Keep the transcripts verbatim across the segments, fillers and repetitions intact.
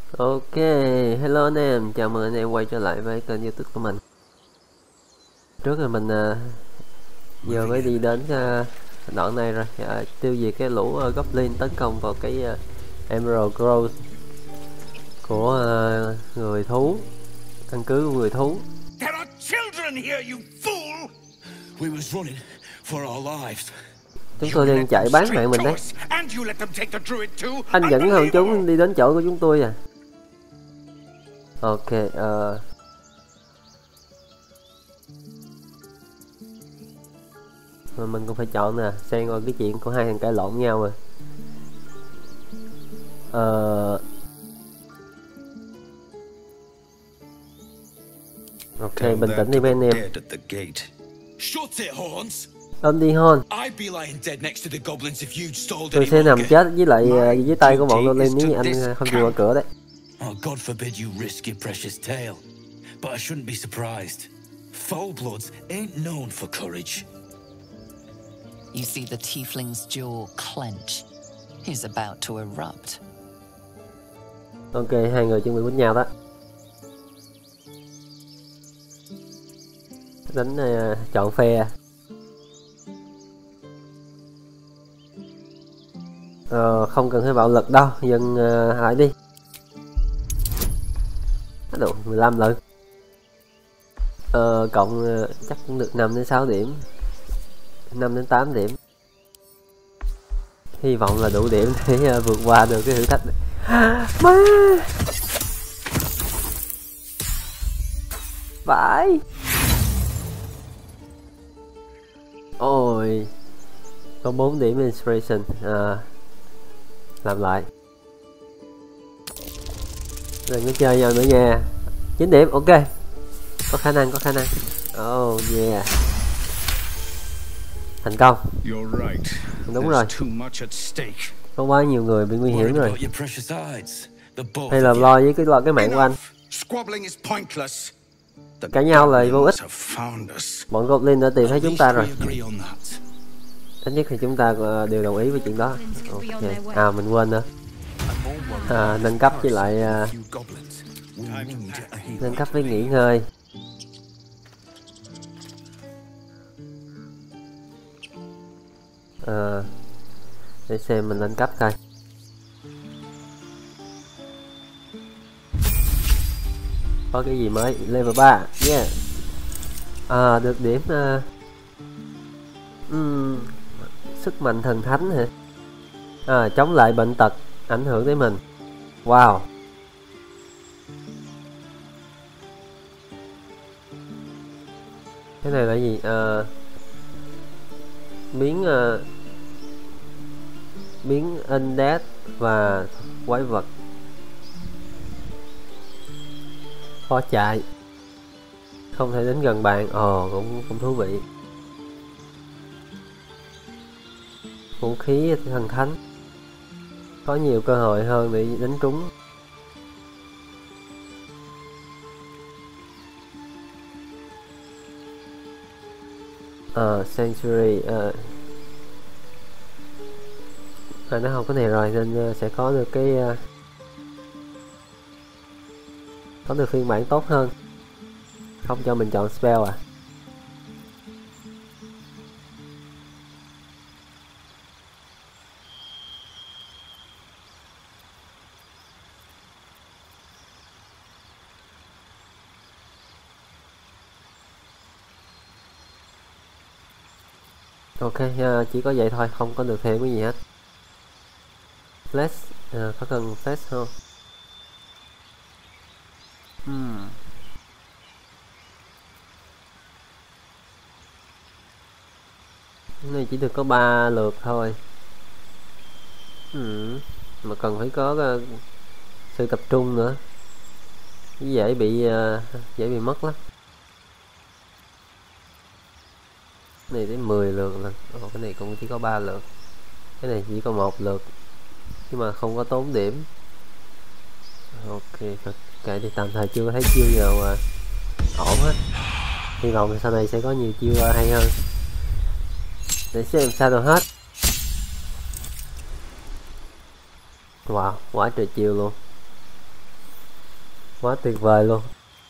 Ok, hello anh em, chào mừng anh em quay trở lại với kênh YouTube của mình. Trước rồi mình uh, vừa mới đi đến uh, đoạn này rồi, uh, tiêu diệt cái lũ uh, Goblin tấn công vào cái uh, Emerald Grove của uh, người thú, căn cứ của người thú. There are children here, you fool! We was running for our lives. Chúng tôi đang chạy bán mạng mình đấy. Anh dẫn hồn chúng đi đến chỗ của chúng tôi à. Ok, uh, mà mình cũng phải chọn nè, xem coi cái chuyện của hai thằng cãi lộn nhau rồi. Uh, ok, bình tĩnh đi mấy anh em. Ôm đi hon. Tôi sẽ nằm chết với lại uh, dưới tay của bọn Goblin nếu như anh không chịu mở cửa đấy. Oh, God forbid you risk your precious tail. But I shouldn't be surprised. Foulbloods ain't known for courage. You see the tiefling's jaw clench. He's about to erupt. Ok, hai người chuẩn bị quýnh nhau đó. Đánh uh, chọn phe. Ờ, không cần phải bạo lực đâu, dừng uh, lại đi. Đủ mười lăm lận. Ờ, cộng uh, chắc cũng được năm đến sáu điểm, năm đến tám điểm. Hy vọng là đủ điểm để uh, vượt qua được cái thử thách này. Má phải. Ôi, có bốn điểm inspiration. À, làm lại. Đừng có chơi nhau nữa nha. chín điểm, ok. Có khả năng, có khả năng. Oh yeah. Thành công. Đúng rồi. Có quá nhiều người bị nguy hiểm rồi. Hay là lo với cái lo cái mạng của anh. Cãi nhau là vô ích. Bọn Goblin đã tìm thấy chúng ta rồi. Ít nhất thì chúng ta đều đồng ý với chuyện đó. Okay. À mình quên nữa. À, nâng cấp với lại uh, nâng cấp với nghỉ ngơi. À, để xem mình nâng cấp coi. Có cái gì mới? Level ba. Yeah. À, được điểm uh, um, sức mạnh thần thánh hả? À, chống lại bệnh tật ảnh hưởng tới mình. Wow. Cái này là gì? À, biến uh, biến undead và quái vật. Khó chạy. Không thể đến gần bạn. Ồ, cũng cũng thú vị. Vũ khí thần thánh. Có nhiều cơ hội hơn để đánh trúng. Ờ, uh, Sanctuary uh. À, nó không có này rồi nên uh, sẽ có được cái uh, có được phiên bản tốt hơn. Không cho mình chọn spell à. Ok, uh, chỉ có vậy thôi, không có được thêm cái gì hết. Flash, uh, có cần flash không? Hmm. Cái này chỉ được có ba lượt thôi. Hmm. Mà cần phải có uh, sự tập trung nữa. Dễ bị uh, dễ bị mất lắm. Này đến mười lượt lần. Ồ, cái này cũng chỉ có ba lượt. Cái này chỉ có một lượt nhưng mà không có tốn điểm. Ok, kệ thì tạm thời chưa có thấy chiêu nào mà ổn hết. Hy vọng sau này sẽ có nhiều chiêu hay hơn. Để xem sao đâu hết. Wow, quá trời chiêu luôn. Quá tuyệt vời luôn.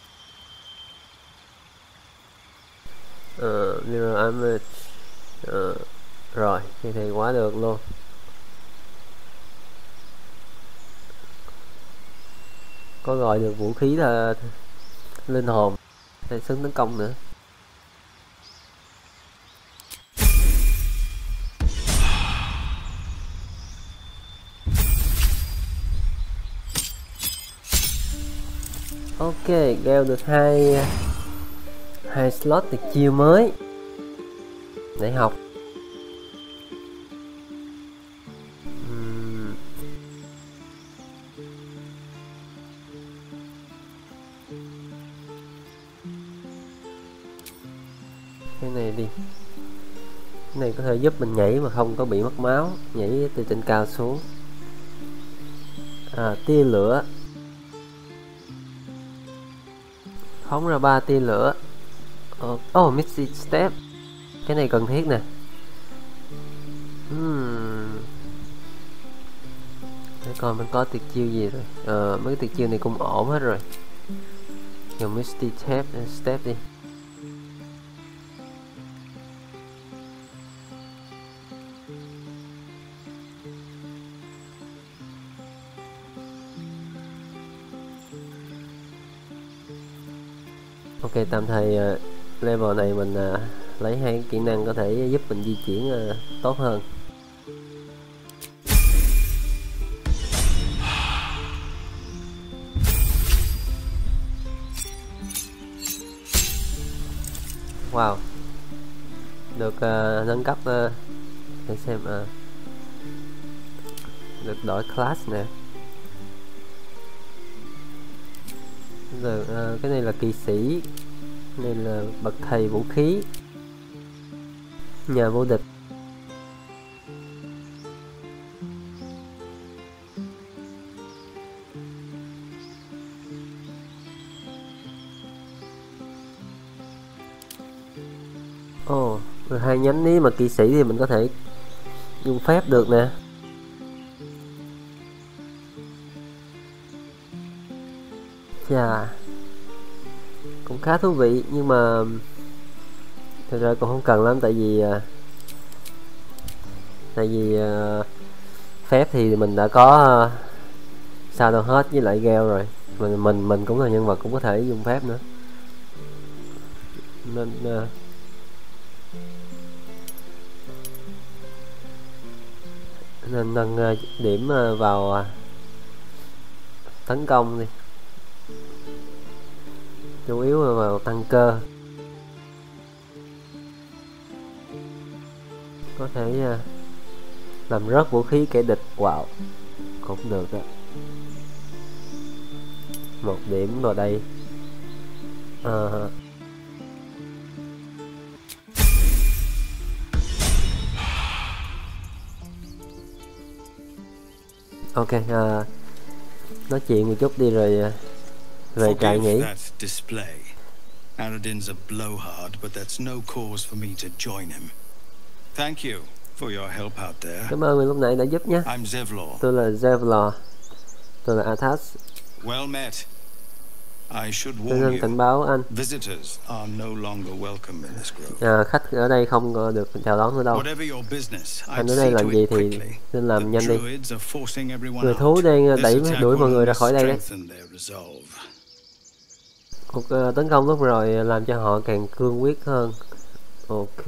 uh, Mirror image. uh, Rồi thì thì quá được luôn. Có gọi được vũ khí là linh hồn để xứng tấn công nữa. Ok, gieo được hai hai slot tuyệt chiêu mới để học. uhm. Cái này đi. Cái này có thể giúp mình nhảy mà không có bị mất máu, nhảy từ trên cao xuống. À, tia lửa, phóng ra ba tia lửa. Oh, Misty Step, cái này cần thiết nè. Hmm. Để coi mình có tuyệt chiêu gì rồi. Ờ, mấy tuyệt chiêu này cũng ổn hết rồi. Dùng Misty Step, Step đi. Ok, tạm thời uh, level này mình uh, lấy hai kỹ năng có thể giúp mình di chuyển uh, tốt hơn. Wow, được uh, nâng cấp. Uh, để xem, uh, được đổi class nè. Rồi, uh, cái này là kỵ sĩ, cái này là bậc thầy vũ khí, nhà vô địch. Ồ, oh, hai nhánh ní mà kỵ sĩ thì mình có thể dùng phép được nè. Chà, cũng khá thú vị, nhưng mà thực ra cũng không cần lắm, tại vì tại vì phép thì mình đã có sao đâu hết với lại Gale rồi. Mình mình mình cũng là nhân vật cũng có thể dùng phép nữa, nên nên nâng điểm vào tấn công đi, chủ yếu là vào tăng cơ. Có thể làm rớt vũ khí kẻ địch. Wow, cũng được đó. Một điểm vào đây. uh, Ok, uh, nói chuyện một chút đi rồi uh, về trại nghỉ. Aradin's a blowhard, but that's no cause for me to join him. Thank you for your help out there. Cảm ơn mình lúc nãy đã giúp nhé. I'm Zevlor. Tôi là Zevlor. Tôi là Arthas. Well met. I should warn you. Cảnh báo anh. Visitors are no longer welcome in this grove. À, khách ở đây không được chào đón nữa đâu. Anh ở đây làm gì thì nên làm nhanh đi. Người thú đang đẩy đuổi mọi người ra khỏi đây đấy. Cuộc uh, tấn công lúc rồi làm cho họ càng cương quyết hơn. Ok.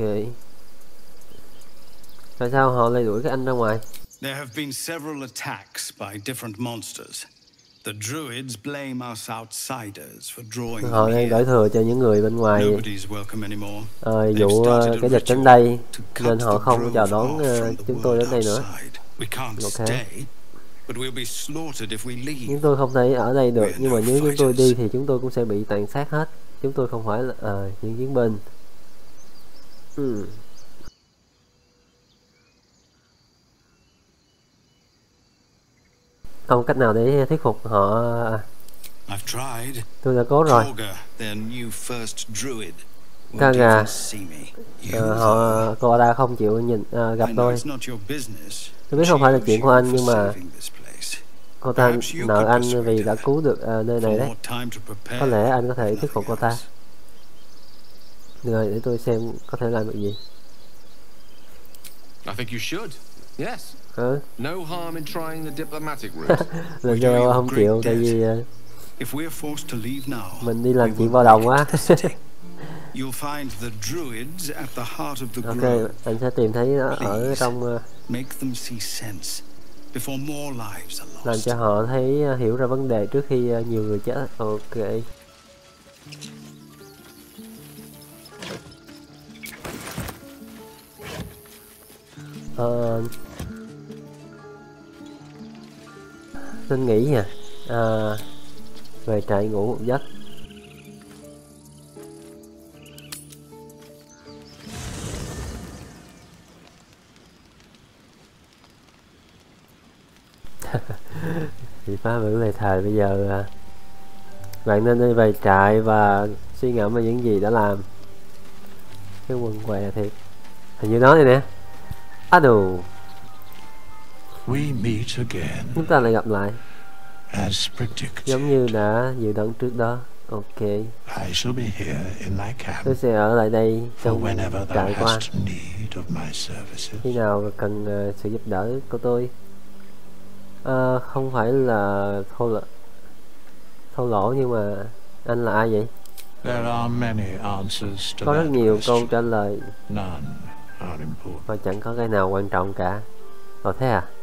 Tại sao họ lại đuổi cái anh ra ngoài? There have been several attacks by different monsters. The druids blame us outsiders for drawing. Họ đang đổ thừa cho những người bên ngoài uh, dụ uh, cái địch đến đây, nên họ không chào đón uh, chúng tôi đến đây nữa. Ok. Chúng tôi không thể ở đây được, nhưng mà nếu chúng tôi đi thì chúng tôi cũng sẽ bị tàn sát hết. Chúng tôi không phải là uh, những chiến binh. Hmm. Không cách nào để thuyết phục họ. Tôi đã cố rồi. Kaga, uh, họ cô ta không chịu nhìn uh, gặp tôi. Tôi biết không phải là chuyện của anh, nhưng mà Cô ta nợ anh vì đã cứu được uh, nơi này đấy. Có lẽ anh có thể thuyết phục cô ta. Rồi để tôi xem có thể làm được gì. I think you should. Yes. Ừ. No harm in trying the diplomatic route. Lần sau không chịu tại vì uh, mình đi làm chuyện vào đồng quá. Ok, anh sẽ tìm thấy nó ở trong uh, làm cho họ thấy uh, hiểu ra vấn đề trước khi uh, nhiều người chết. Ok. Uh, nên nghĩ nha, uh, về trại ngủ một giấc. Thì phá vỡ lời thề bây giờ uh, bạn nên đi về trại và suy ngẫm về những gì đã làm. Cái quần què thiệt. Hình như nói này nè. À đồ. We meet again. Chúng ta lại gặp lại. As predicted. Giống như đã dự đoán trước đó. Ok. I shall be here in thy camp. Tôi sẽ ở lại đây trong trại của anh. Khi nào cần uh, sự giúp đỡ của tôi. Uh, không phải là thô lỗ, thô lỗ nhưng mà anh là ai vậy? There are many answers to có rất nhiều question. câu trả lời. None are important. Và chẳng có cái nào quan trọng cả. Ồ thế à?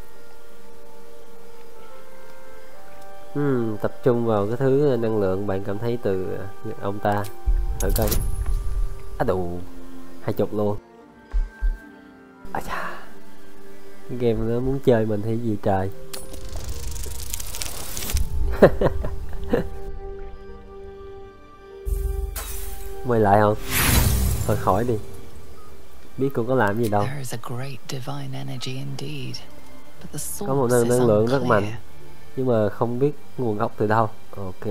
Hmm, tập trung vào cái thứ năng lượng bạn cảm thấy từ ông ta. Thử coi. Á đủ hai chục luôn. À chà. Game nó muốn chơi mình hay gì trời. Mời lại không? Thôi khỏi đi. Biết cô có làm gì đâu. Có một năng, năng lượng rất mạnh, nhưng mà không biết nguồn gốc từ đâu. Ok.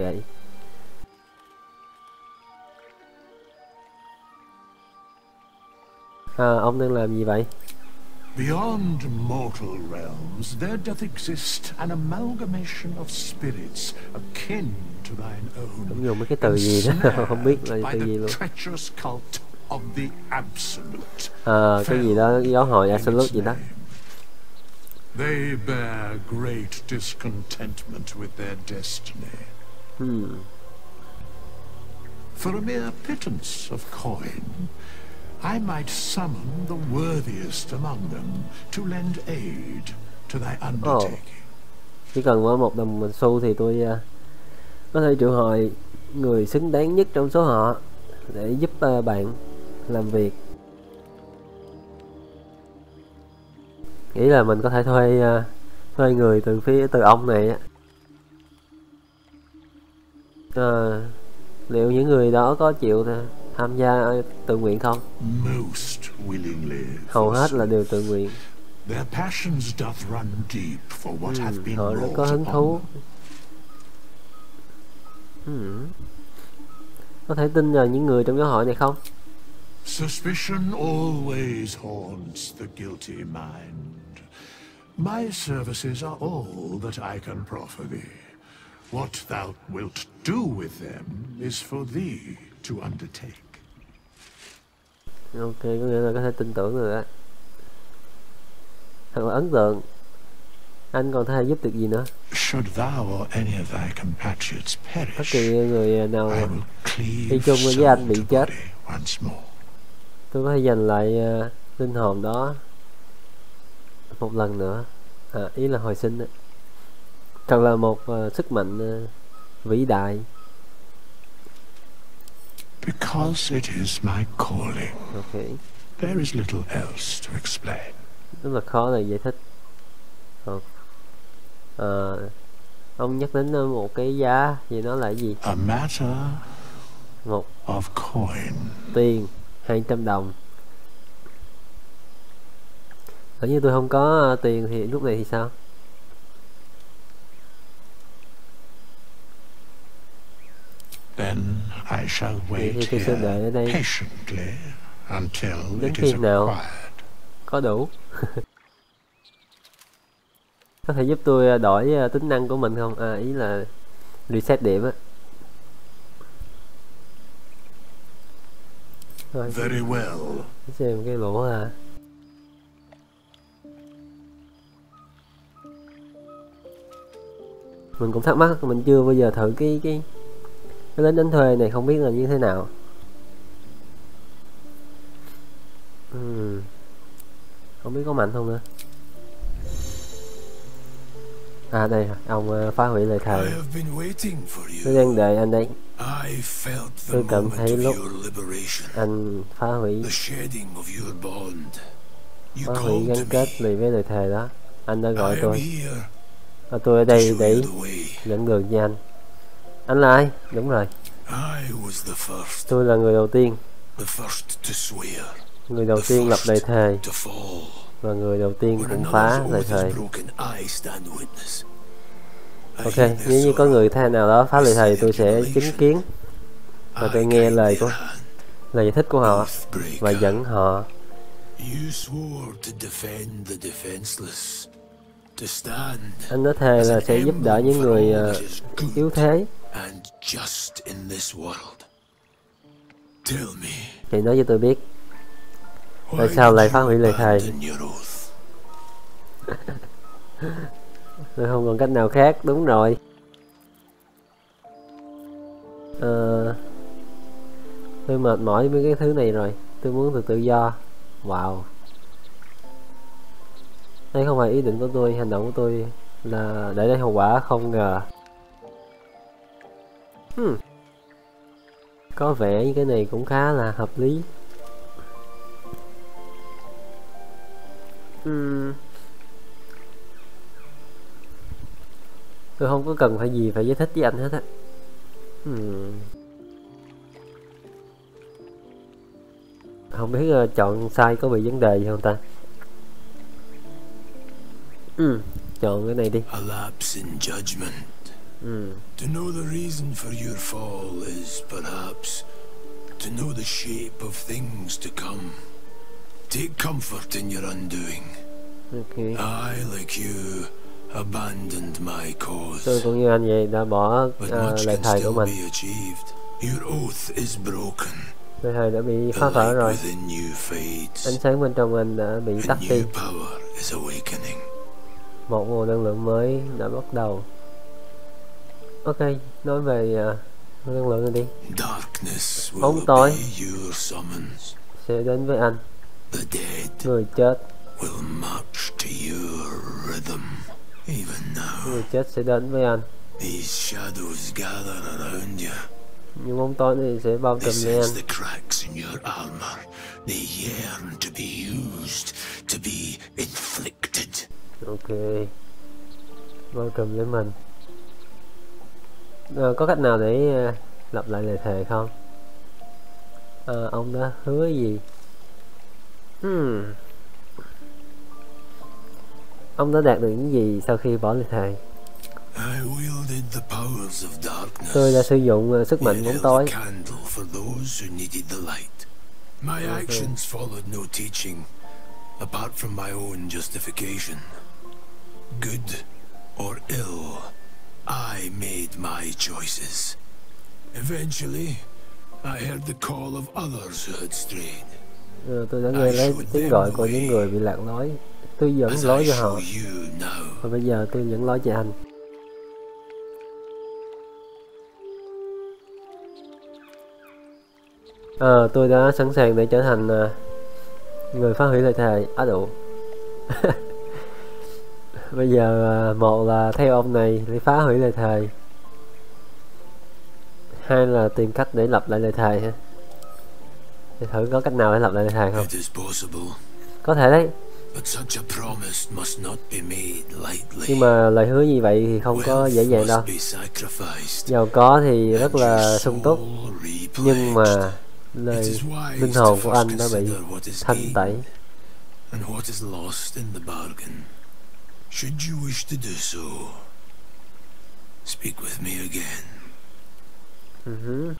À, ông đang làm gì vậy? Beyond mortal realms, there doth exist an amalgamation of spirits akin to thine own. Không dùng mấy cái từ gì đó, không biết là từ gì luôn. Of the absolute. À, cái gì đó giáo hội absolute gì đó. They bear great discontentment with their destiny. Hmm. For a mere pittance of coin, I might summon the worthiest among them to lend aid to thy undertaking. Oh. Chỉ cần có một đồng mình xu thì tôi uh, có thể triệu hồi người xứng đáng nhất trong số họ để giúp uh, bạn làm việc. Nghĩ là mình có thể thuê uh, thuê người từ phía từ ông này á. Uh, liệu những người đó có chịu tham gia tự nguyện không? Most willingly. Hầu hết là đều tự nguyện. Their passions doth run deep for what ừ, hath been họ rất wrought có hứng thú. Ừ. Có thể tin vào những người trong giáo hội này không? Suspicion always haunts the guilty mind. My services are all that I can proffer thee. What thou wilt do with them is for thee to undertake. Ok, có nghĩa là có thể tin tưởng rồi đó. Thật là ấn tượng. Anh còn thể giúp được gì nữa? Should thou or any of thy compatriots perish, bất kỳ người nào đi chung với anh bị chết, tôi có thể giành lại uh, linh hồn đó một lần nữa. À, ý là hồi sinh đó. Thật là một uh, sức mạnh uh, vĩ đại. Because it is my calling. Okay. There is little else to explain. Rất là khó để giải thích. Ờ. À, ông nhắc đến một cái giá gì, nó là gì? A matter một of coin. Tiền hai trăm đồng. Nếu như tôi không có tiền thì lúc này thì sao? Then I shall wait thì tôi sẽ đợi ở đây patiently until đến it khi is nào required. có đủ. Có thể giúp tôi đổi tính năng của mình không? À, ý là reset điểm á. Rồi, Very well. xem cái lỗ à. Mình cũng thắc mắc, mình chưa bao giờ thử cái cái cái lính đánh thuê này, không biết là như thế nào. uhm. Không biết có mạnh không nữa. À đây rồi, ông uh, phá hủy lời thề. Tôi đang đợi anh đấy. Tôi cảm thấy lúc anh phá hủy phá hủy gắn kết lì với lời thề đó, anh đã gọi tôi. À, tôi ở đây để dẫn đường cho anh. Anh là ai? Đúng rồi, tôi là người đầu tiên, người đầu tiên lập lời thề và người đầu tiên cũng phá lời thề. Ok, nếu như có người thế nào đó phá lời thề, tôi sẽ chứng kiến và tôi nghe lời của lời giải thích của họ và dẫn họ. Anh nói thề là sẽ giúp đỡ những người uh, yếu thế. Thì nói cho tôi biết, tại sao lại phá hủy lời thề? Tôi không còn cách nào khác, đúng rồi. Ờ, tôi mệt mỏi với cái thứ này rồi, tôi muốn được tự do. Wow, đây không phải ý định của tôi, hành động của tôi là để lại hậu quả không ngờ. hmm. Có vẻ như cái này cũng khá là hợp lý. hmm. Tôi không có cần phải gì phải giải thích với anh hết á. hmm. Không biết uh, chọn sai có bị vấn đề gì không ta? Ừ, chọn cái này đi. ừ. To know the reason for your fall is perhaps to know the shape of things to come. Take comfort in your undoing. Okay. I, like you, abandoned my cause. Tôi cũng như anh vậy, đã bỏ uh, lời thề của mình. Your oath is broken. Lời thề đã bị phá vỡ rồi. Ánh sáng bên trong anh đã bị tắt đi. Một nguồn năng lượng mới đã bắt đầu. Ok, nói về uh, năng lượng này đi. Bóng tối sẽ đến với anh. Người chết Người chết sẽ đến với anh. Những bóng tối này sẽ bao trùm lấy anh. Ok, bao trùm lấy mình. À, có cách nào để uh, lặp lại lời thề không? À, ông đã hứa gì? Hmm. Ông đã đạt được những gì sau khi bỏ lời thề? Tôi đã sử dụng uh, sức mạnh bóng tối. My actions followed no teaching apart from my own justification. Good or ill, I made my choices. Eventually, I heard the call of others who had strayed. Ừ, tôi đã nghe lấy tiếng gọi của những người bị lạc lối. Tôi dẫn lối cho họ. Và bây giờ tôi dẫn lối cho anh. À, tôi đã sẵn sàng để trở thành uh, người phá hủy lời thề. Á đủ. Bây giờ uh, một là theo ông này để phá hủy lời thề, hai là tìm cách để lặp lại lời thề ha. Để thử có cách nào để lặp lại lời thề không? Có thể đấy. Nhưng mà lời hứa như vậy thì không có dễ dàng đâu. Giàu có thì rất là sung túc, nhưng mà lời linh hồn của anh đã bị thanh tẩy. Should you wish to do so, speak with me again. Uh-huh.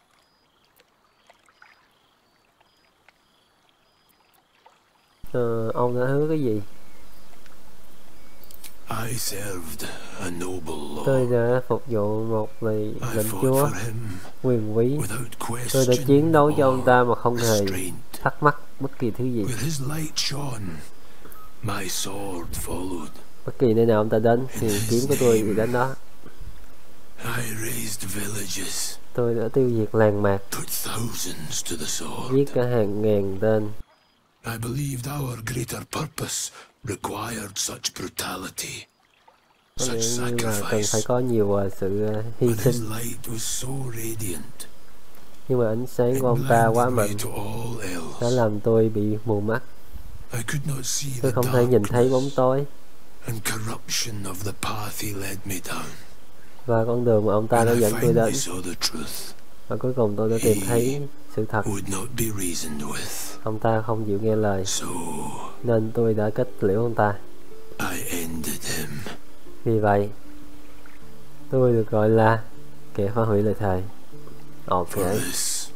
Ờ, ông đã hứa cái gì? I served a noble Tôi lord. đã phục vụ một vị I lãnh fought chúa for him quyền quý. without Tôi đã chiến question đấu cho ông ta mà or không hề restraint. thắc mắc bất kỳ thứ gì. Where his light shone, my sword followed. Bất kỳ nơi nào ông ta đến thì kiếm của tôi đi đến đó. I razed villages, Tôi đã tiêu diệt làng mạc, put thousands to the sword. giết cả hàng ngàn tên. I believed our greater purpose required such brutality, Có such nghĩa như là cần phải sacrifice. có nhiều uh, sự uh, hy But his sinh. light was so radiant, Nhưng mà ánh sáng it của ông ta quá blinded me mạnh to all đã else. làm tôi bị mù mắt. I could not see Tôi the không thể nhìn thấy bóng darkness tối and corruption of the path he led me down. và con đường mà ông ta đã When I dẫn tôi đến. finally saw the truth, Và cuối cùng tôi đã tìm thấy sự thật. would not be reasoned with. Ông ta không chịu nghe lời, So nên tôi đã kết liễu ông ta. I ended him. Vì vậy, tôi được gọi là kẻ phá hủy lời thề. Ok. For this,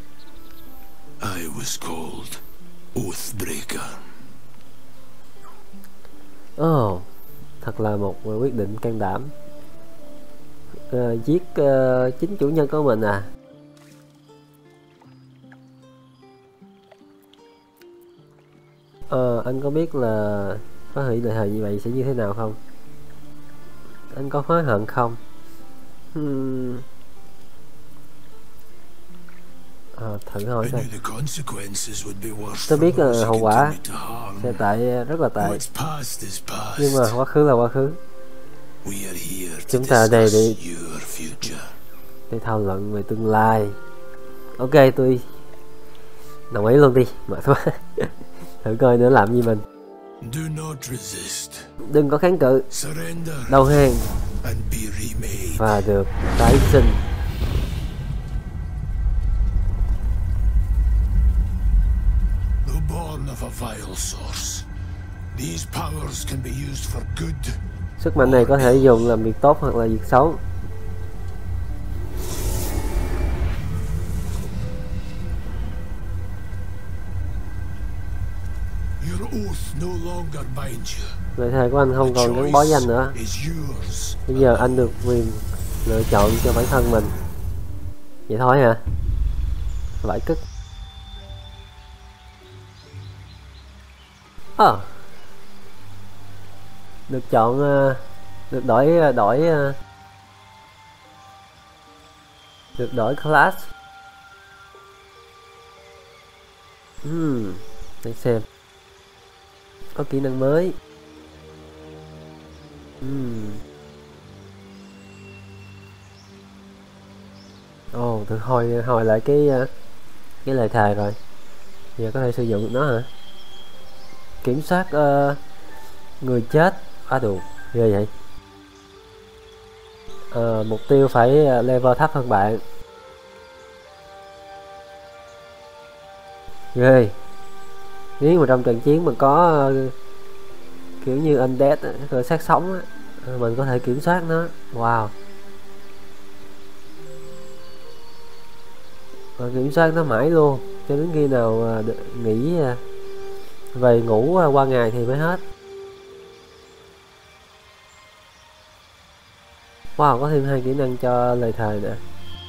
I was called Oathbreaker. Oh, thật là một quyết định can đảm. Ờ, giết uh, chính chủ nhân của mình à? Ờ, anh có biết là phá hủy lời thề như vậy sẽ như thế nào không? Anh có hối hận không? Hmm. Ờ, thử hỏi I coi. knew the consequences would be worse Tôi for biết those là who hậu quả continued to harm. sẽ tệ, rất là tệ. What's past is past. Nhưng mà quá khứ là quá khứ. We are here to Chúng ta ở đây để discuss your future. để thảo luận về tương lai. Ok, tôi đồng ý luôn đi, mệt quá. Thử coi nữa làm gì mình. Do not resist. Đừng có kháng cự, Surrender đầu hàng and be remade. và được tái sinh. Though born of a vile source, these powers can be used for good. Sức mạnh này có thể dùng làm việc tốt hoặc là việc xấu. Your oath no longer binds you. Lời thề của anh không The còn gắn bó với anh choice nữa. is yours. Bây giờ anh được quyền lựa chọn cho bản thân mình. Vậy thôi hả? Vãi cứt. Ờ. Được chọn uh, được đổi đổi uh, được đổi class. Hmm, để xem. Có kỹ năng mới. Hmm. Ồ, oh, tôi hồi hồi lại cái cái lời thề rồi. Giờ có thể sử dụng nó hả? Kiểm soát uh, người chết. À đủ, ghê vậy. Uh, mục tiêu phải level thấp hơn bạn. Ghê. Nếu mà trong trận chiến mà có uh, kiểu như undead, cơ xác sống á, mình có thể kiểm soát nó. Wow. Và kiểm soát nó mãi luôn cho đến khi nào uh, nghỉ uh, về ngủ uh, qua ngày thì mới hết. Wow, có thêm hai kỹ năng cho lời thề nè.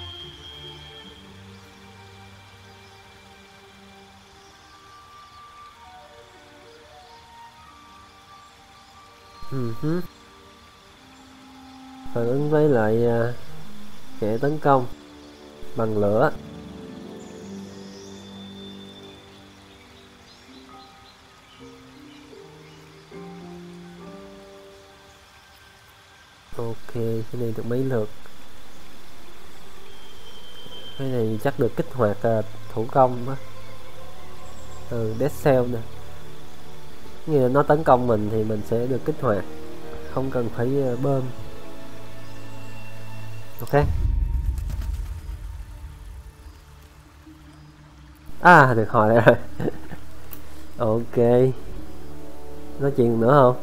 Uh-huh. Phản ứng với lại uh, kẻ tấn công bằng lửa. Ok, cái này được mấy lượt. Cái này chắc được kích hoạt uh, thủ công á. Ừ, death cell nè. Như là nó tấn công mình thì mình sẽ được kích hoạt, không cần phải uh, bơm. Ok. À, được hồi lại rồi. Ok. Nói chuyện nữa không?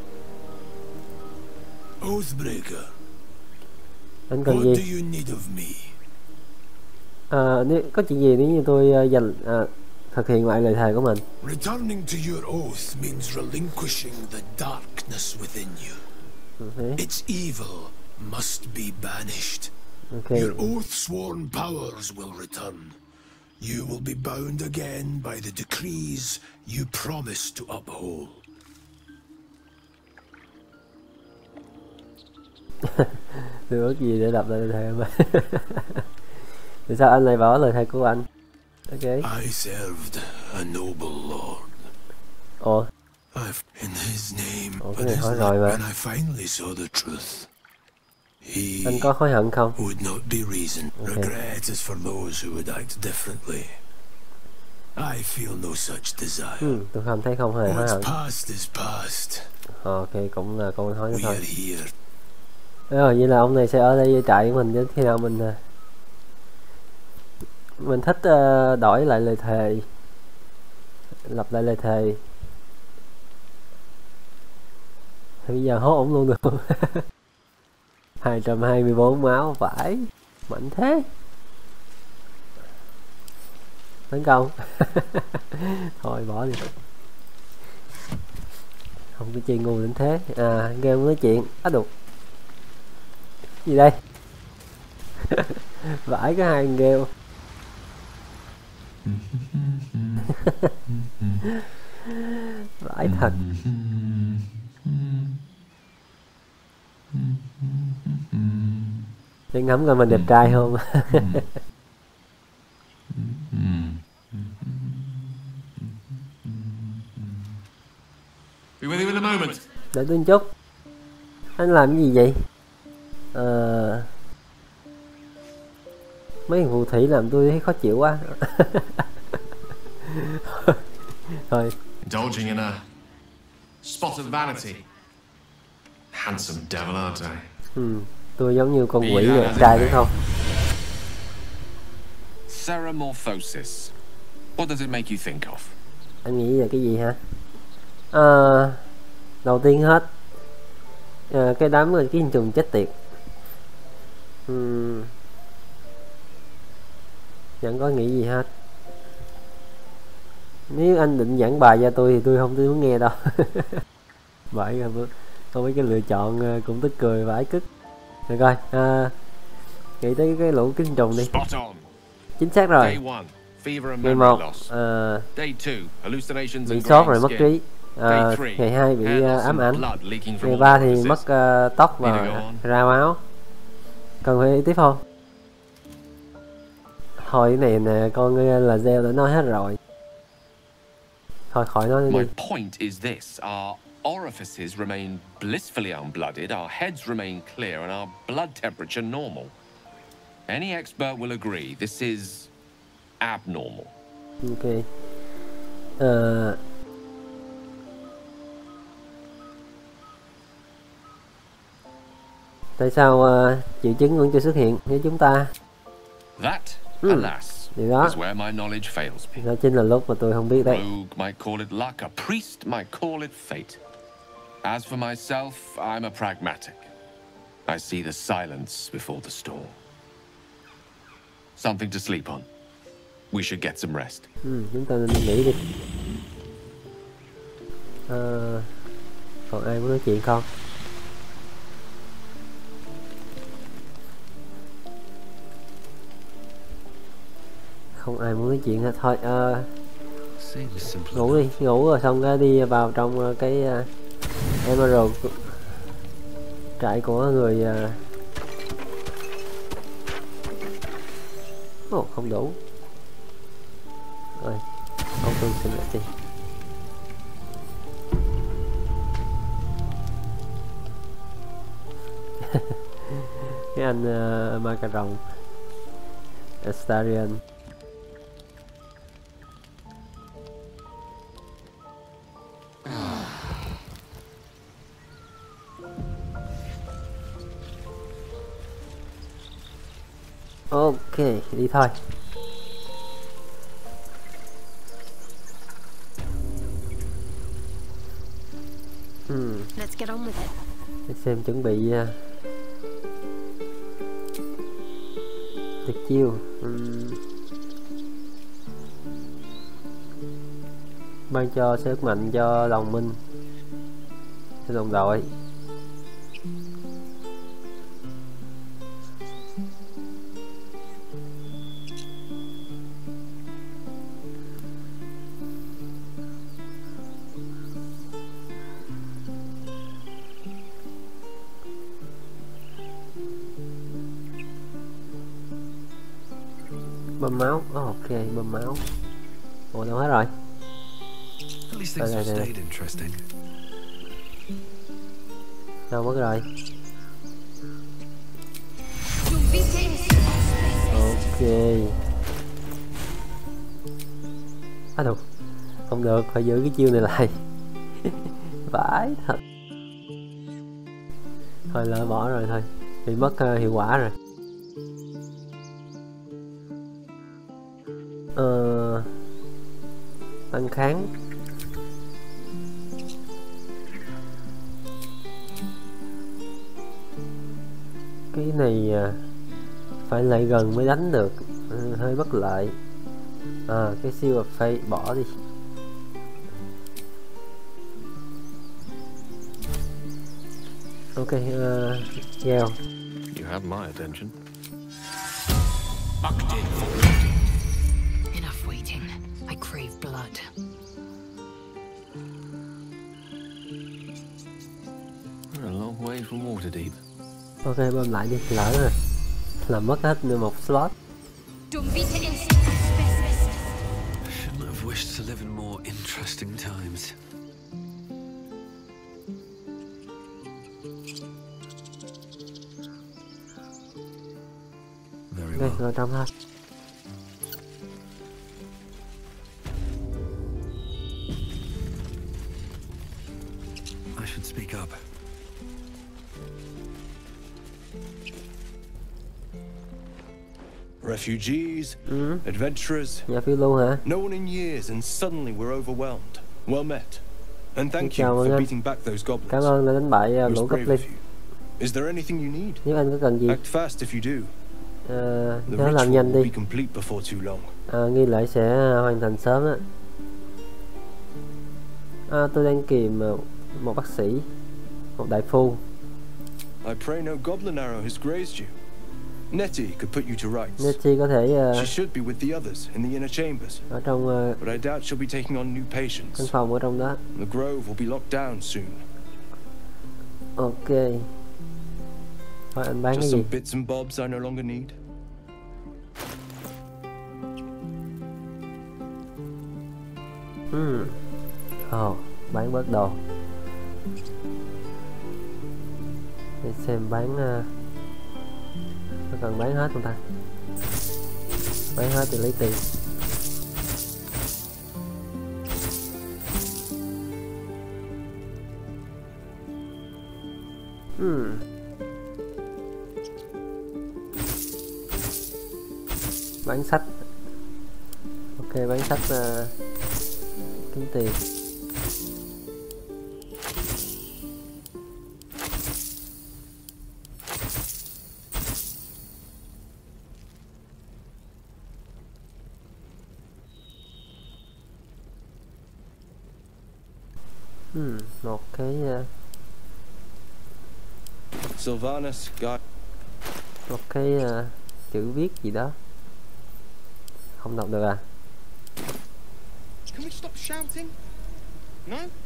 Oathbreaker, Anh cần what gì? do you need of me? À, nếu có chuyện gì nếu như tôi uh, dành à, thực hiện lại lời thề của mình. Returning to your oath means relinquishing the darkness within you. Okay. Its evil must be banished. Okay. Your oath-sworn powers will return. You will be bound again by the decrees you promised to uphold. Tôi ước gì để đọc lời thề mà. Vì sao anh lại bỏ lời thề của anh? Ok. I served a noble lord. Ồ. I've in his name, Ồ, cái but này his hỏi name, rồi mà. when I finally saw the truth, he Anh có hối hận không? would not be reason. Okay. Regret is for those who would act differently. I feel no such desire. Ừ, tôi không thấy không hề hối hận. What's past is past. Ok, cũng là câu nói đó We thôi. are here. Rồi, vậy là ông này sẽ ở đây với trại của mình đến khi nào mình mình thích uh, đổi lại lời thề, lập lại lời thề. Thì bây giờ hốt ổng luôn được. hai trăm hai mươi bốn máu, vãi mạnh thế. Tấn công. Thôi bỏ đi, không có chi ngu đến thế. À, game nói chuyện á đục gì đây. Vãi cái hai game. Vãi thật. Để ngắm coi mình đẹp trai không. Be with you in a moment. Để tôi một chút. Anh làm cái gì vậy? Ờ... Mấy phù thủy làm tôi thấy khó chịu quá. Thôi. Indulging in a spot of vanity. Handsome devil, aren't I? Ừ, tôi giống như con quỷ đẹp trai đúng không? Ceramorphosis. What does it make you think of? Anh nghĩ là cái gì hả? À, đầu tiên hết à, cái đám là cái trùng chết tiệt. uhm. Chẳng có nghĩ gì hết. Nếu anh định giảng bài cho tôi thì tôi không tôi muốn nghe đâu. Vậy là có mấy cái lựa chọn cũng tức cười vãi cứt. Được rồi, à, nghĩ tới cái lũ kinh trùng đi. Spot on. Chính xác rồi. Day one, fever and Ngày memory một loss. à, Day two, hallucinations bị and sốt graying rồi mất skin. trí. À, Day three, ngày hai bị hair uh, loss ám and ảnh. blood leaking from Ngày all ba thì orifices. mất uh, tóc Need to go và on. ra máu. Cần phải tiếp không? Thôi cái này nè, con là Gieo đã nói hết rồi. Thôi khỏi nói nữa My đi. point is this: our orifices remain blissfully unblooded, our heads remain clear, and our blood temperature normal. Any expert will agree this is abnormal. Ok. Ờ... Tại sao uh, triệu chứng vẫn chưa xuất hiện với chúng ta? That, Hmm. alas, Điều đó, is where my knowledge fails me. đó chính là lúc mà tôi không biết đấy. Rogue might call it luck, a priest might call it fate. As for myself, I'm a pragmatic. I see the silence before the storm. Something to sleep on. We should get some rest. Ừ, chúng ta nên nghỉ đi. Ờ... Còn ai muốn nói chuyện không? Không ai muốn nói chuyện hết. Thôi uh, ngủ đi, ngủ rồi xong cái đi vào trong uh, cái uh, Emerald trại của người uh... oh, không đủ rồi. Không, tôi xin lại đi. Cái anh uh, Macaron Astarion. Ok, đi thôi. Hmm. Let's get on with it. Để xem chuẩn bị uh, tuyệt chiêu. Hmm. Ban cho sức mạnh cho đồng minh, cho đồng đội. Bơm máu, oh, ok, bơm máu. Ủa đâu hết rồi? At least Đây, things đây, have đây. stayed interesting. Đâu mất rồi? Ok. À đâu, không được, phải giữ cái chiêu này lại. Vãi thật. Thôi lỡ bỏ rồi thôi, bị mất uh, hiệu quả rồi. Ờ, tăng kháng. Cái này à, phải lại gần mới đánh được, ừ, hơi bất lợi. À, cái siêu phải bỏ đi. Ok, uh, Gale. You have my attention. Enough waiting. I crave blood. We're a long way from Waterdeep. Ok, bơm lại đi, lỡ rồi. Làm mất hết một slot. Shouldn't have wished to live in more interesting times. Very Ok, well. vào trong thôi. I should speak up. Refugees, Ừ, adventurers, nhà phiêu lưu hả? no one in years, and suddenly we're overwhelmed. Well met. And thank Chào you mừng for anh. beating back those goblins. Cảm ơn đã đánh bại uh, It lũ was brave Goblin. of you. Is there anything you need? Nếu anh có cần gì, Act fast if you do. uh, The nhớ làm ritual nhanh will đi. be complete before too long. À, nghi lễ sẽ hoàn thành sớm á. À, tôi đang kìm uh, một bác sĩ, một đại phu. I pray no goblin arrow has grazed you. Nettie could put you to rights. Nettie có thể She uh, should be with the others in the inner chambers, ở trong uh, but I doubt she'll be taking on new căn patients. phòng ở trong đó. The grove will be locked down soon. Ok. Thôi anh bán cái Just gì? some bits and bobs I no longer need. Ừ. Ồ, bán bớt đồ. Để xem bán uh, có cần bán hết không ta? Bán hết thì lấy tiền. Ừ. Bán sách. Ok, bán sách uh, kiếm tiền. Hmm, một cái uh, Sylvanas, God. một cái uh, chữ viết gì đó không đọc được à? Can we stop shouting? No? Yeah,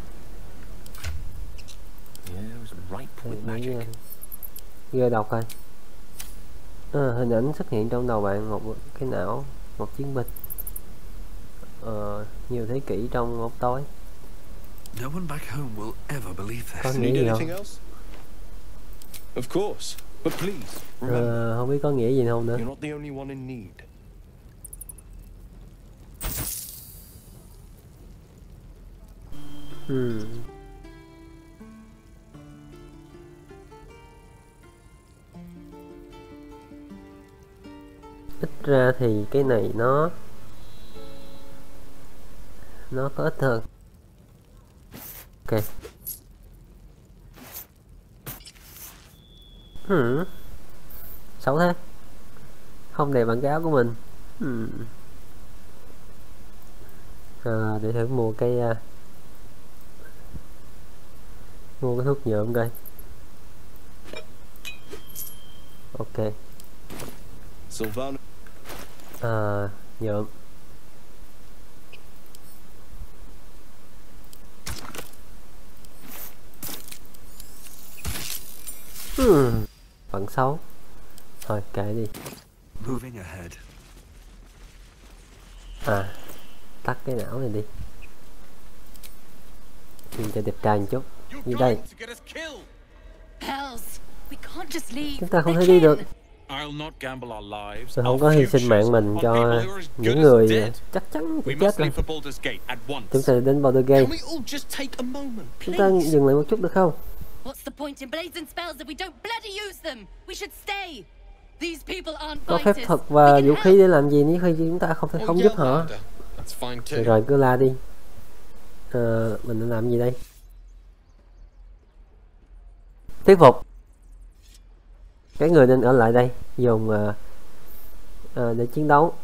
it was ripe Thì with mới magic. uh, ghê đọc coi. À, hình ảnh xuất hiện trong đầu bạn một cái não, một chiến binh ờ, nhiều thế kỷ trong một tối. No one back home will ever believe Có this. nghĩa Need gì không? anything else? Of course, but please remember, Ờ, không biết có nghĩa gì không nữa. you're not the only one in need. Hmm. Ít ra thì cái này nó nó có ít hơn. Ok. Hmm. Xấu thế. Không đẹp bằng cái áo của mình. Hmm. À, để thử mua cái uh, mua cái thuốc nhuộm coi. Ok. Sylvana. À, nhuộm. Hmm. Phận xấu. Thôi kệ đi. Moving ahead. À, tắt cái não này đi. Nhìn cho đẹp trai một chút. Như đây. Chúng ta không thể đi được. Tôi không có hy sinh mạng mình cho những người chắc chắn sẽ chết rồi. Chúng ta đến Baldur's Gate. Chúng ta dừng lại một chút được không? Có phép thuật và vũ khí để làm gì nếu khi chúng ta không thể không giúp họ? Được rồi, cứ la đi. À, mình nên làm gì đây? Thuyết phục. Cái người nên ở lại đây dùng uh, uh, để chiến đấu.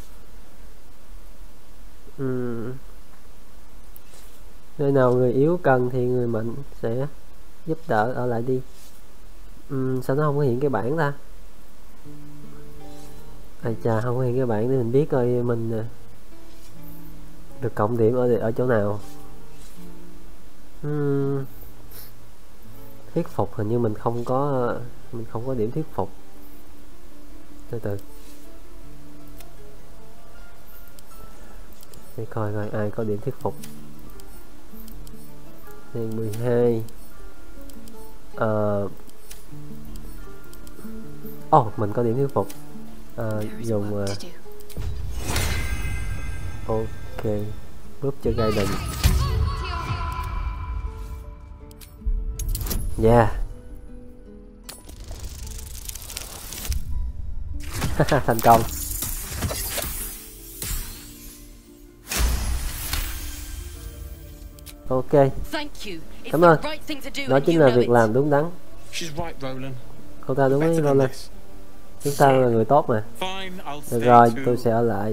uhm. Nơi nào người yếu cần thì người mạnh sẽ giúp đỡ ở lại đi. uhm, Sao nó không có hiện cái bảng ta? À chà, không có hiện cái bảng để mình biết coi mình uh, được cộng điểm ở ở chỗ nào. uhm. Thuyết phục hình như mình không có mình không có điểm thuyết phục. Từ từ để coi coi ai có điểm thuyết phục. Đèn mười hai. Ờ oh, mình có điểm thuyết phục. À, dùng uh... ok, bước cho Gaiden. Yeah. Thành công. Ok. Cảm ơn. Đó chính là việc làm đúng đắn. Cô ta đúng đấy, Roland. Chúng ta là người tốt mà. Được rồi, tôi sẽ ở lại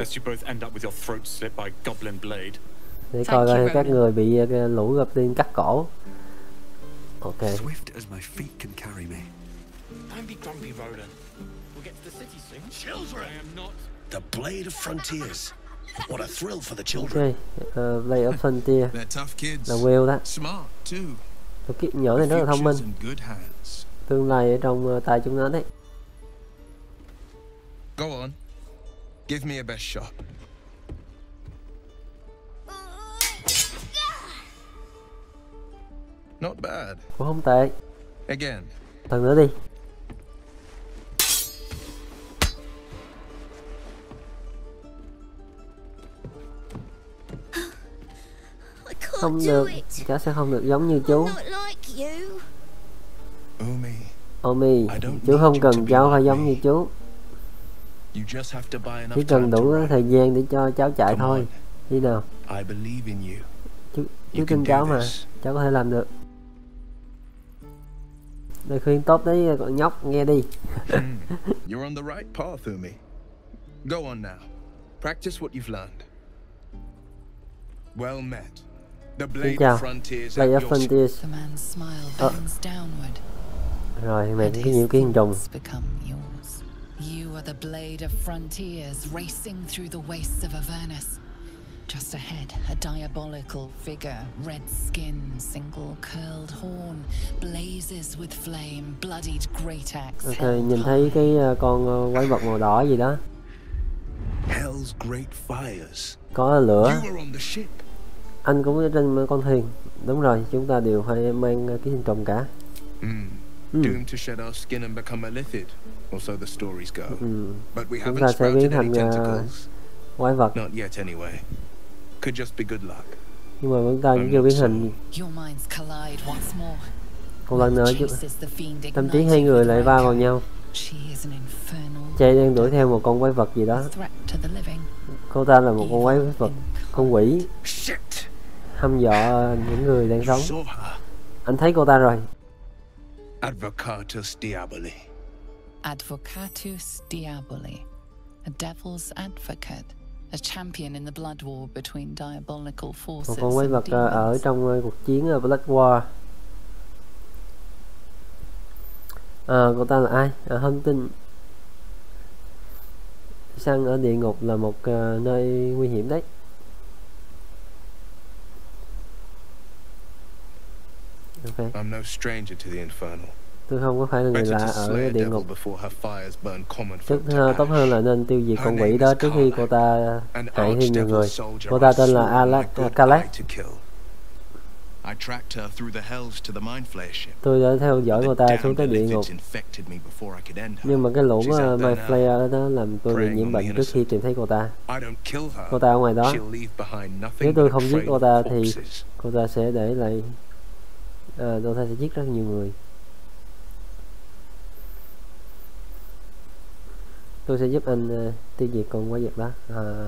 để coi coi các người bị lũ Goblin cắt cổ. Ok. Swift as my feet can carry me. Don't be grumpy, Roland. We'll get to the city soon. Children! I am not. The blade of frontiers. What a thrill for the children. Ok, uh, Blade of Frontier là Will đó. Tôi kiếp nhỏ này rất là thông minh. Tương lai ở trong uh, tay chúng nó đấy. Go on. Give me a best shot. Not bad. Cũng không tệ. Again. Lần nữa đi. Không được, cháu sẽ không được giống như chú. Omi, chú không cần cháu phải giống như chú. Chỉ cần đủ thời gian để cho cháu chạy thôi. Đi nào. Chú, chú tin cháu mà, cháu có thể làm được. Lời khuyên tốt đấy con nhóc, nghe đi. You're on the right path, Umi. Go on now. Practice what you've learned. Well met. The blade of frontiers. Blade of frontiers. The man's smile bends downward. Rồi, thằng này có nhiều cái hình trùng. You are the blade of frontiers racing through the wastes of Avernus. Just ahead, a diabolical figure, red skin, single curled horn, blazes with flame, bloodied great axe. Ok, nhìn thấy cái con quái vật màu đỏ gì đó. Hell's great fires. Có lửa. Anh cũng ở trên con thuyền. Đúng rồi, chúng ta đều phải mang cái hình trùng cả. Mm. Mm. Doomed to shed our skin and become a lithid, or so the stories go. Mm. But we chúng haven't ta sẽ biến sprouted thành any tentacles. Quái vật. Not yet anyway. Could just be good luck. Nhưng mà chúng ta cũng chưa biến hình. Một lần nữa chứ. Tâm trí hai người lại va vào nhau. Jay đang đuổi theo một con quái vật gì đó. Cô ta là một con quái vật, con quỷ, hăm dọa những người đang sống. Anh thấy cô ta rồi. Advocatus Diaboli. Advocatus Diaboli. A devil's advocate. A a champion in the blood war between diabolical Một forces con quái and vật ờ, ở demons. trong ờ, cuộc chiến ờ, Blood War. À, cô ta là ai? À, thông tin săn ở địa ngục là một uh, nơi nguy hiểm đấy. Ok. I'm no stranger to the infernal. Tôi không có phải là người Better lạ to ở slay a địa devil ngục. before her fires burn common Trước folk to uh, tốt hơn là ash. nên tiêu diệt Her con name quỷ đó is trước khi Karlach, cô ta an hại thêm nhiều archdevil người. soldier Cô I ta tên là swore my Alak good uh, Karlach. eye to kill. I tracked her through the hells to the Mind Flayer ship. Tôi đã theo dõi The cô ta xuống damned tới địa ngục. Lithids infected me before I could end her. Nhưng mà cái lũ She's out uh, there My now, Flayer đó làm tôi bị preying nhiễm on the bệnh trước khi innocent. tìm thấy cô ta. I don't kill her. Cô ta ở ngoài đó. She'll leave behind Nếu nothing tôi but a không giết trail cô of ta thì corpses. cô ta sẽ để lại à, cô ta sẽ giết rất nhiều người. Tôi sẽ giúp anh uh, tiêu diệt con quái vật đó. À,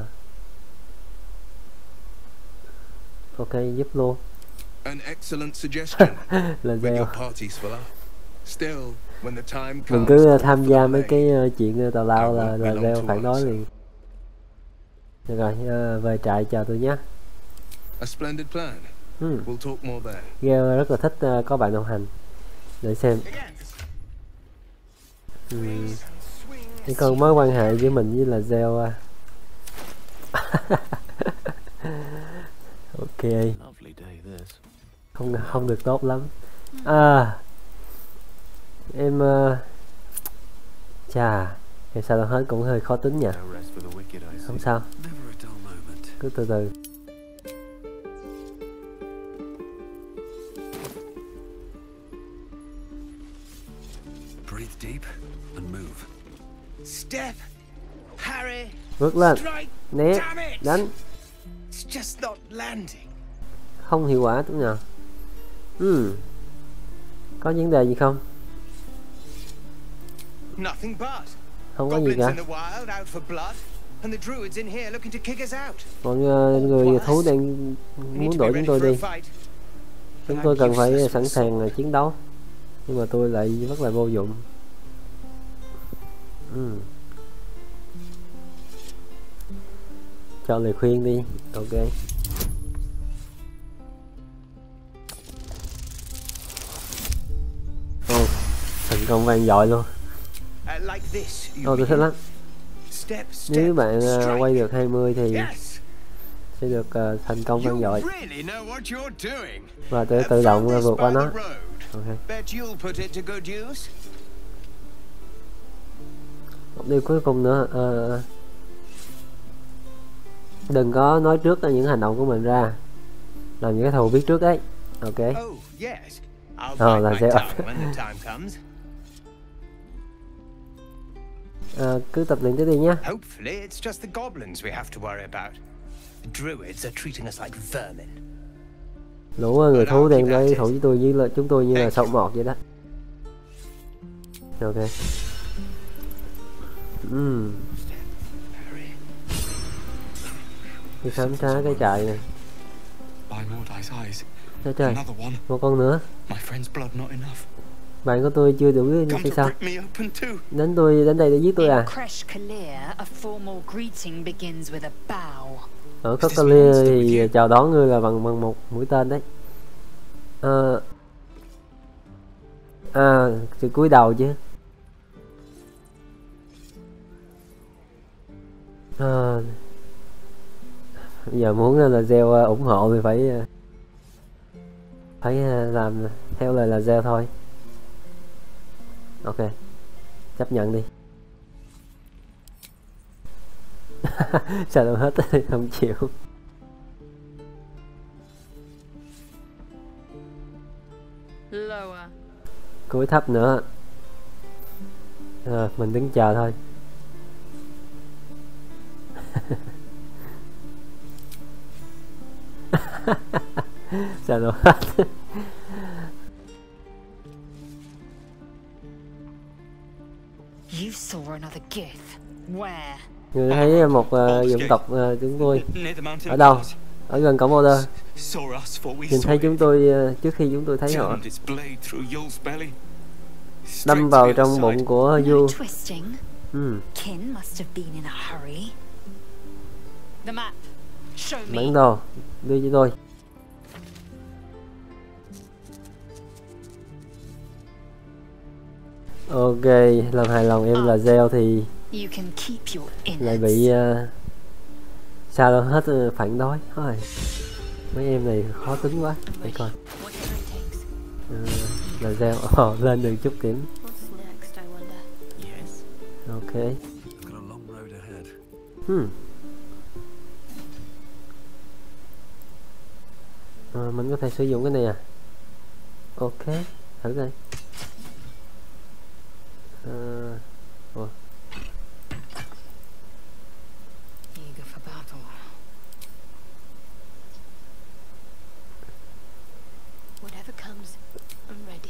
ok, giúp luôn. An excellent suggestion. Là With gieo. your party's full up. Still, when the time Mình comes cứ to uh, tham offer gia the mấy blade, cái uh, chuyện uh, tào lao I là won't là belong gieo to phải one, nói so. liền. Được rồi, uh, về trại chờ tôi nhé. A splendid plan. Hmm. We'll talk more there. Gieo rất là thích uh, có bạn đồng hành. Để xem. Hmm. Cái con mối quan hệ giữa mình với là gieo. Uh. Ok. Lovely day this. Không không được tốt lắm. À, em uh, chà, em sao đâu hết cũng hơi khó tính nhỉ. No rest for the wicked, I see. Không sao, Never a dull moment. cứ từ từ. Breathe deep and move. Step, Harry, Bước lên, strike, né, damn it! đánh. It's just not landing. Không hiệu quả chút nào. Hmm. Có vấn đề gì không? Nothing but. Không có gì Goblins cả. in the wild out for blood, and the druids in here looking to kick us out. Mọi uh, người thú đang We need muốn to be đuổi ready chúng tôi for đi. a fight. Chúng But tôi I'm cần phải useless sẵn with a sàng sword. uh, chiến đấu. Nhưng mà tôi lại rất là vô dụng. Hmm. Cho lời khuyên đi. Ok. Ồ, thành công vang dội luôn. Uh, like this, you Ồ, tôi thích mean? lắm. Step, step, Nếu bạn uh, strike. quay được hai mươi thì Yes. sẽ được uh, thành công vang You dội. really know what you're doing. Và tự Uh, tự động found uh, this vượt qua by nó. the road. Ok. Bet you'll put it to good use. Một điều cuối cùng nữa, uh, đừng có nói trước những hành động của mình ra, làm những cái thù biết trước đấy. Ok. Oh, yes. I'll Oh, bite là my sẽ- tongue when the time comes. Uh, cứ tập luyện tiếp đi nhé. Hopefully, it's just the goblins we have to worry about. The druids are treating us like vermin. Lũ uh, người thú đang đối thủ với tôi như là chúng tôi như là sâu mọt vậy đó. Ok. Ừm. Đi khám phá cái trại này. By Mordai's eyes. Trời trời, Another one. một con nữa. My friend's blood not enough. Bạn của tôi chưa đủ như Come thế to sao? rip me open too. Đến tôi đến đây để giết tôi In à? Kresh Kalir, a formal greeting begins with a bow. Ở Cottalia thì chào đón ngươi là bằng bằng một mũi tên đấy. À, à sự cúi đầu chứ. À, giờ muốn là gieo ủng hộ thì phải phải làm theo lời là gieo thôi. Ok, chấp nhận đi. Sao đâu hết không chịu. Lower. Cúi thấp nữa. À, mình đứng chờ thôi. Sao đâu hết. You saw another Gith. Where? Người thấy một uh, dòng tộc uh, chúng tôi ở đâu? Ở gần cổng Order. Nhìn thấy chúng tôi uh, trước khi chúng tôi thấy họ. Đâm vào trong bụng của No Du. twisting. Ừ. Kin must have been in a hurry. The map. Show me. Bản đồ, đưa cho tôi. Ok, làm hài lòng em là Gieo thì You can keep your lại innards. bị uh, sao đâu hết uh, phản đối thôi. Mấy em này khó tính quá. Để coi. Uh, là Gieo oh, lên được chút điểm. Ok. Hmm. À, mình có thể sử dụng cái này à? Ok, thử coi. À, ủa. Eager for battle. Whatever comes, I'm ready.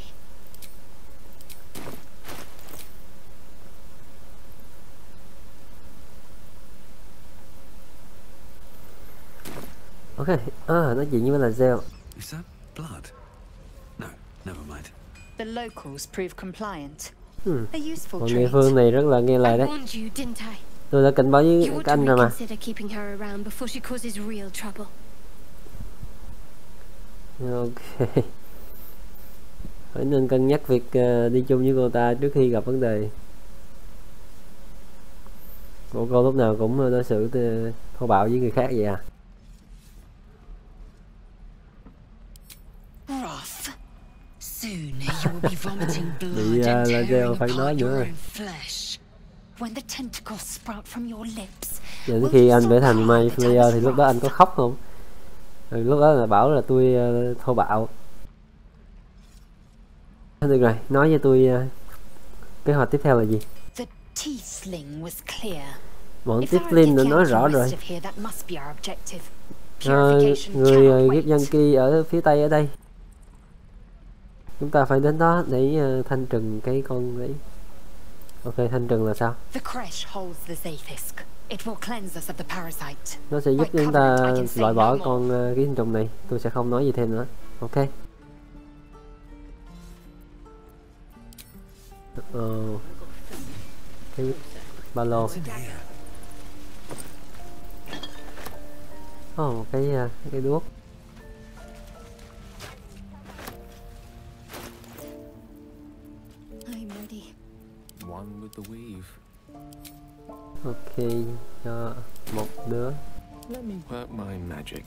Ok, à, nói chuyện với là Gieo. Is that blood? No, never mind. The locals prove compliant. Hmm. A useful Còn địa trait. phương này rất là nghe lời I đấy. warned you, didn't I? Tôi đã cảnh báo với You ought các to anh rồi mà. reconsider keeping her around before she causes real trouble. Ok. Phải nên cân nhắc việc uh, đi chung với cô ta trước khi gặp vấn đề. Cô cô lúc nào cũng uh, đối xử uh, thô bạo với người khác vậy à? Rough. Soon you will be vomiting Bị blood uh, and là Gieo tearing phải nói apart nữa your rồi. own flesh. When the tentacles sprout from your lips, Vậy đến khi anh trở thành My Player thì lúc đó anh có khóc không? Rồi lúc đó là bảo là tôi uh, thô bạo. Được rồi, nói với tôi uh, kế hoạch tiếp theo là gì? the Tiefling was clear. Bọn If Tiefling đã nói rõ rồi. of here, that must be our objective. À, Purification người cannot uh, ghép dân wait. kỳ ở phía tây ở đây. Chúng ta phải đến đó để uh, thanh trừng cái con đấy. Ok, thanh trừng là sao? The creche holds the Zafisk. It will cleanse us of the parasite. Nó sẽ giúp By chúng ta covenant, I can say loại bỏ no con uh, ký sinh trùng này. Tôi sẽ không nói gì thêm nữa. Ok. Ờ, cái ba lô. Ồ, oh, cái uh, cái đuốc. I'm ready. One with the weave. Ok, cho một đứa. Let me work my magic.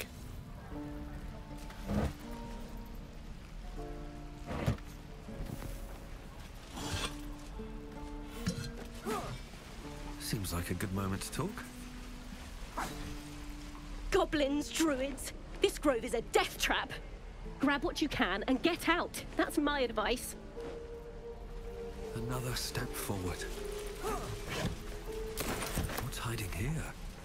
Seems like a good moment to talk. Goblins, druids, this grove is a death trap. Grab what you can and get out. That's my advice. Another step forward. What's hiding here?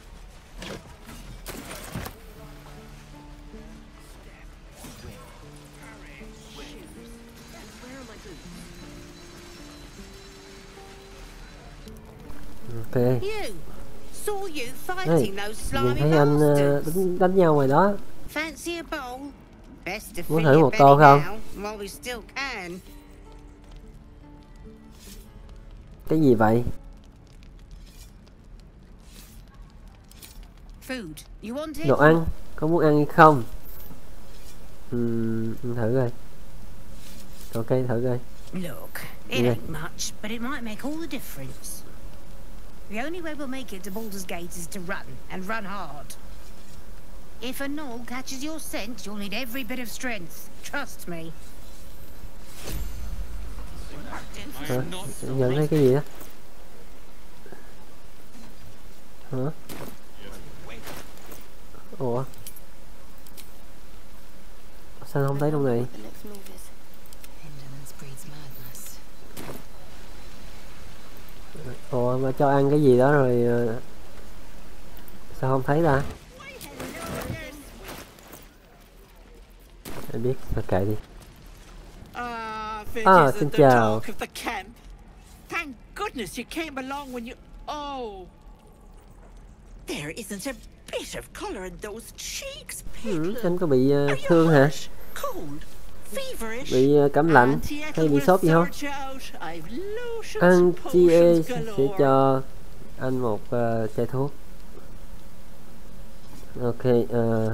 Ok. You saw you Hey, fighting those nhìn slimy thấy anh uh, bastards. đánh, đánh nhau ngoài đó. Fancy a bowl? Best to Muốn fill thử your một belly tô không? now while we still can. Cái gì vậy? Food. You want it? Đồ ăn. Có muốn ăn hay không? Uhm, thử coi. Ok, thử coi. Look, it Yeah. ain't much, but it might make all the difference. The only way we'll make it to Baldur's Gate is to run, and run hard. If a gnoll catches your scent, you'll need every bit of strength. Trust me. Hả? Nhận thấy cái gì đó? Hả? Ủa? Sao không thấy trong này? Indolence breeds madness. Ủa mà cho ăn cái gì đó rồi uh, sao không thấy ta? Em biết, thôi kệ đi. Ah, Ah, Fidget xin the chào. talk of the camp. Thank goodness you came along when you... Oh. There isn't a bit of colour in those cheeks, Ừ, anh có bị uh, thương hả? cold, feverish. Bị uh, cảm lạnh hay bị sốt gì không? Anh chị sẽ cho anh một uh, chai thuốc. Ok, uh...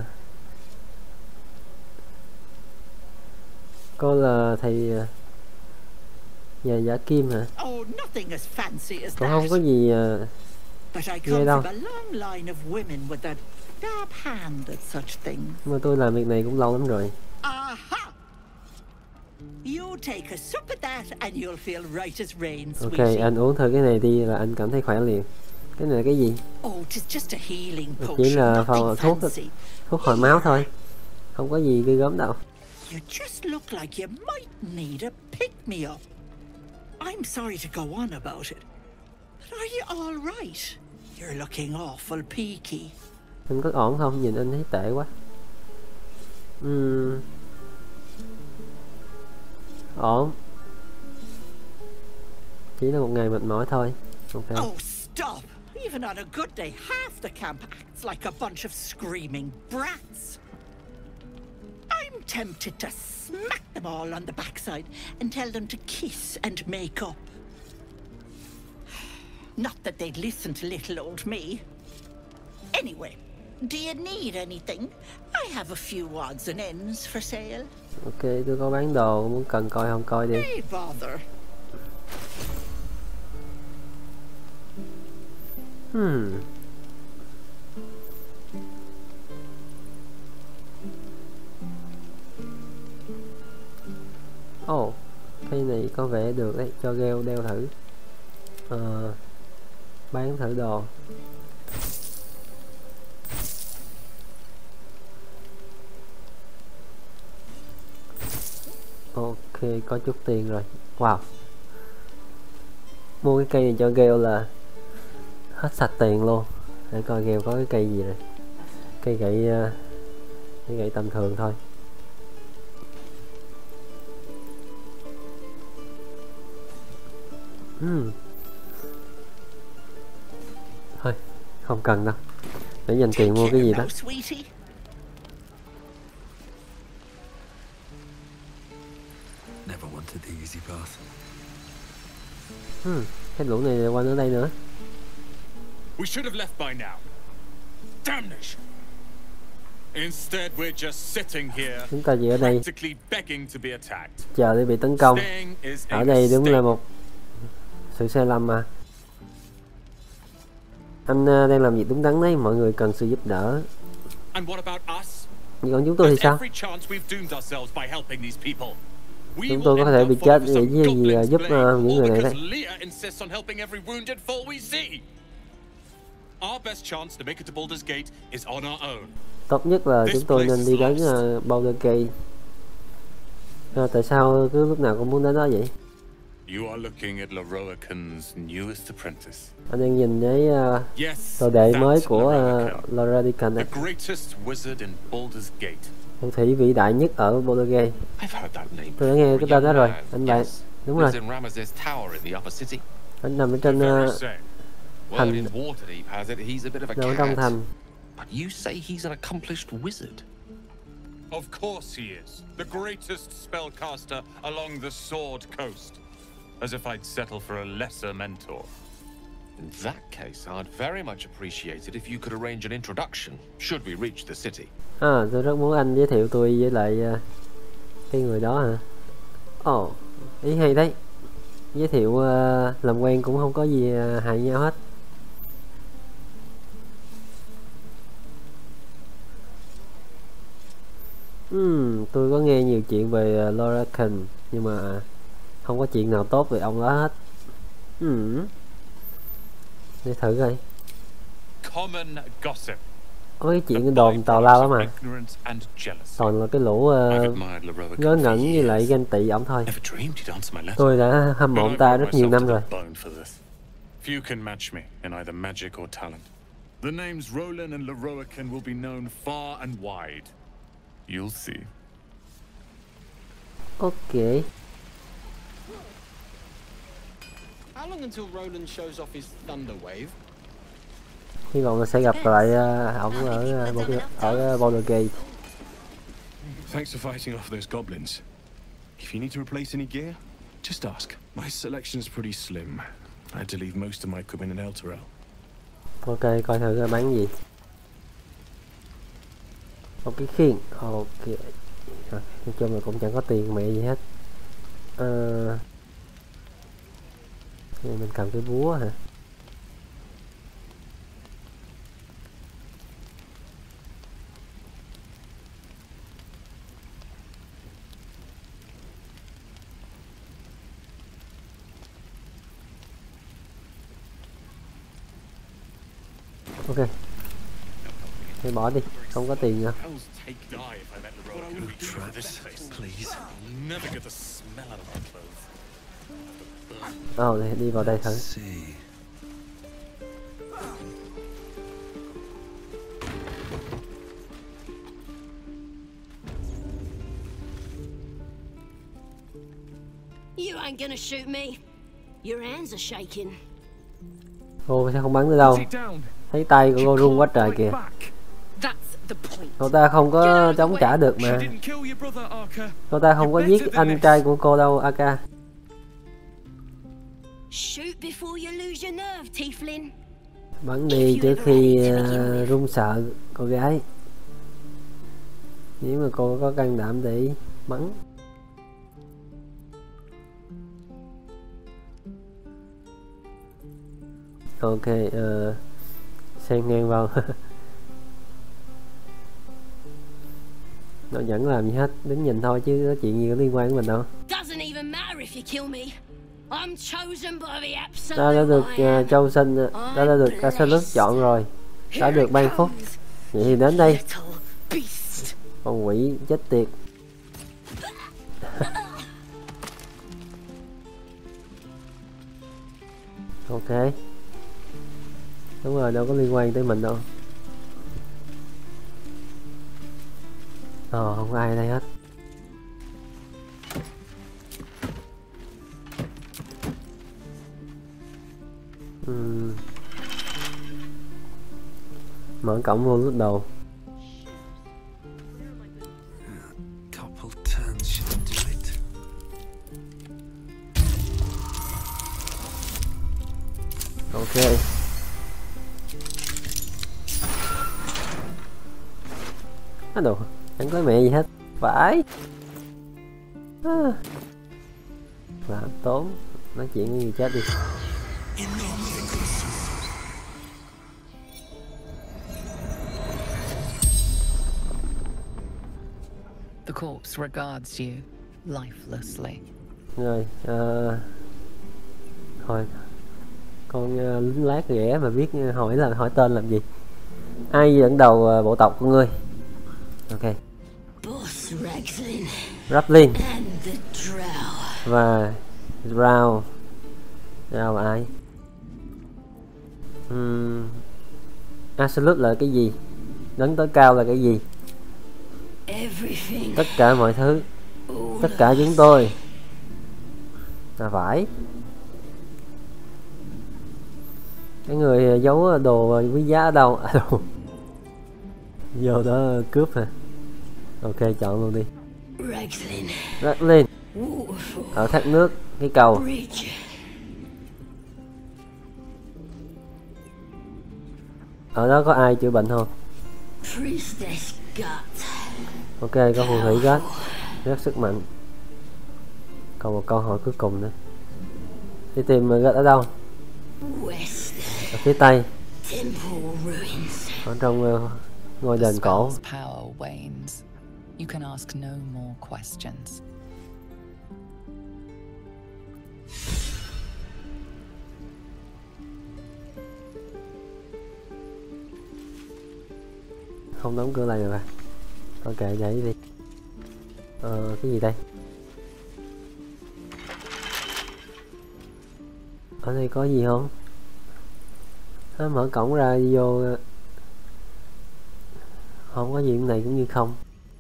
cô là thầy uh... nhà giả kim hả? Oh, nothing as fancy as Cũng that. không có gì uh... But I ghê come đâu. from a long line of women with a dab hand at such things. Mà tôi làm việc này cũng lâu lắm rồi. Aha! You take a sip of that and you'll feel right as rain, Ok, sweetie. anh uống thử cái này đi là anh cảm thấy khỏe liền. Cái này là cái gì? Oh, it's just a healing Chỉ potion, là nothing phòng thuốc fancy. thuốc hồi máu thôi. Không có gì ghê gớm đâu. You just look like you might need a pick-me-up. I'm sorry to go on about it, but are you all right? You're looking awful peaky. Anh có ổn không? Nhìn anh thấy tệ quá. Uhm. Ổn. Chỉ là một ngày mệt mỏi thôi. Ok. Oh, stop! Even on a good day, half the camp acts like a bunch of screaming brats. I'm tempted to smack them all on the backside and tell them to kiss and make up. Not that they'd listen to little old me. Anyway, do you need anything? I have a few odds and ends for sale. Ok, tôi có bán đồ, muốn cần coi không coi đi. Hey, bother. Hmm. Oh, cái này có vẻ được đấy, cho Gale đeo thử. Ờ, bán thử đồ. Ok, có chút tiền rồi. Wow. Mua cái cây này cho Gale là hết sạch tiền luôn. Để coi Gale có cái cây gì rồi. Cây gậy uh, cây gậy tầm thường thôi. Hmm. Thôi, không cần đâu. Để dành tiền mua cái gì đó. Never wanted the easy path. Hmm, cái lũ này qua ở đây nữa. We should have left by now. Damnation. Instead, we're just sitting here, Chúng ta chỉ ở đây practically begging to be attacked. chờ để bị tấn công. Ở đây đúng là một sự sai lầm mà. Anh uh, đang làm việc đúng đắn đấy, mọi người cần sự giúp đỡ. And what about us? Nhưng còn chúng tôi thì sao? Chúng tôi có thể bị chết vì gì gì uh, giúp uh, những người này đấy. Tốt nhất là chúng tôi nên đi đến uh, Baldur's Gate. À, tại sao cứ lúc nào cũng muốn đến đó vậy? You are looking at Lorroakan's newest apprentice. Anh đang nhìn thấy uh, đồ đệ mới của uh, Lorroakan này. The greatest wizard in Baldur's Gate. Phù thủy vĩ đại nhất ở Baldur's Gate. Tôi đã nghe cái tên đó rồi, anh bạn. Đúng rồi. Anh nằm ở trên uh, thành. Nằm ở trong thành. But you say he's an accomplished wizard. Of course he is. The greatest spellcaster along the Sword Coast. As if I'd settle for a lesser mentor. In that case, I'd very much appreciate it if you could arrange an introduction, should we reach the city. À, tôi rất muốn anh giới thiệu tôi với lại uh, cái người đó hả? Ồ, oh, ý hay đấy. Giới thiệu uh, làm quen cũng không có gì uh, hại nhau hết. Hmm, tôi có nghe nhiều chuyện về uh, Lorroakan, nhưng mà không có chuyện nào tốt về ông đó hết. Hmm. Để thử coi. Common gossip. Có cái chuyện đồn tào lao lắm mà. Toàn là cái lũ uh, ngớ ngẩn với lại ganh tị ổng thôi. Tôi đã hâm mộ ông ta rất nhiều năm rồi. Few can match me in either magic or talent. The names Roland and Lorroakan will be known far and wide. You'll see. Ok. How long until Roland shows off his thunder wave? Hy vọng là sẽ gặp lại uh, ổng ở uh, ở uh, Baldur's Gate. Thanks for fighting off those goblins. If you need to replace any gear, just ask. My selection's pretty slim. I had to leave most of my equipment in Elturel. Ok, coi thử bán gì. Một cái khiên. Ok. Rồi, nói chung là cũng chẳng có tiền mẹ gì hết. À, mình cầm cái búa hả? Ok, thì bỏ đi, không có tiền nữa. Travis, please. Never get the smell out of our clothes. Ồ, oh, đi vào đây thử. You ain't gonna shoot me. Your hands are shaking. Cô sẽ không bắn nữa đâu. Thấy tay của cô run quá trời kìa. Cô ta không có chống trả được mà. Cô ta không có giết anh trai của cô đâu, Aka. Bắn đi trước khi uh, run sợ cô gái. Nếu mà cô có can đảm để bắn. Ok, uh, xem ngang vào. Nó vẫn làm gì hết, đứng nhìn thôi chứ có chuyện gì có liên quan đến mình đâu. Đó đã được uh, Châu Sinh, đó đã được Absolute chọn rồi, đã được ban phúc. Vậy thì đến đây. Con quỷ chết tiệt. Ok. Đúng rồi, đâu có liên quan tới mình đâu. Ờ, không có ai ở đây hết. uhm. Mở cổng vô lúc đầu. Ok. Á đồ, chẳng có mẹ gì hết. Phải à. Làm tốn. Nói chuyện với người chết đi. The corpse regards you lifelessly. Rồi, uh, thôi con uh, lính lát ghẻ mà biết hỏi là hỏi tên làm gì. Ai dẫn đầu uh, bộ tộc của ngươi? Ok. Ratlin và Drow. Drow là ai? uhm. Absolute là cái gì? Đấng tối cao là cái gì? Tất cả mọi thứ. Tất cả chúng tôi. Là phải. Cái người giấu đồ quý giá ở đâu? À, đâu. Vô đó cướp hả? Ok, chọn luôn đi. Ratlin ở thác nước, cái cầu. Ở đó có ai chữa bệnh không? Ok, có phù thủy Gut, rất sức mạnh. Còn một câu hỏi cuối cùng nữa. Đi tìm Gut ở đâu? Ở phía tây. Ở trong uh, ngôi đền cổ. You can ask no more questions. Không đóng cửa lại rồi à? Ok, vậy đi. Ờ, cái gì đây? Ở đây có gì không? Nó mở cổng ra đi vô. Không có gì, cái này cũng như không.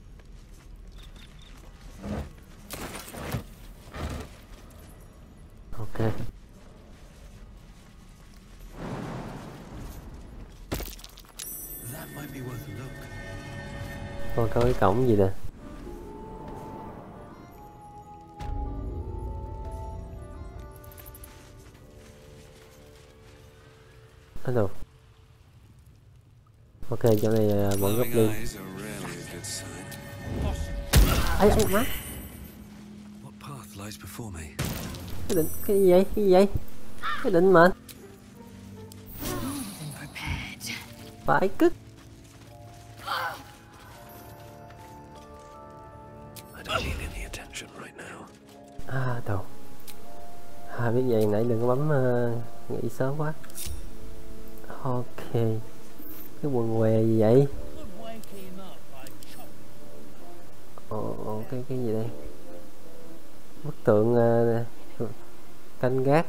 Ok. Còn có cái cổng gì nè. Hello. Ok, chỗ này một góc đi. good sign. Ấy ấy má. What path lies before me? Cái định cái gì vậy? Cái gì vậy? Cái định mệnh. Phải cứt. I don't need any attention right now. À đồ. À biết vậy nãy đừng có bấm uh, nghỉ sớm quá. Ok. Cái quần què gì vậy? Ồ, cái cái gì đây? Bức tượng uh, canh gác.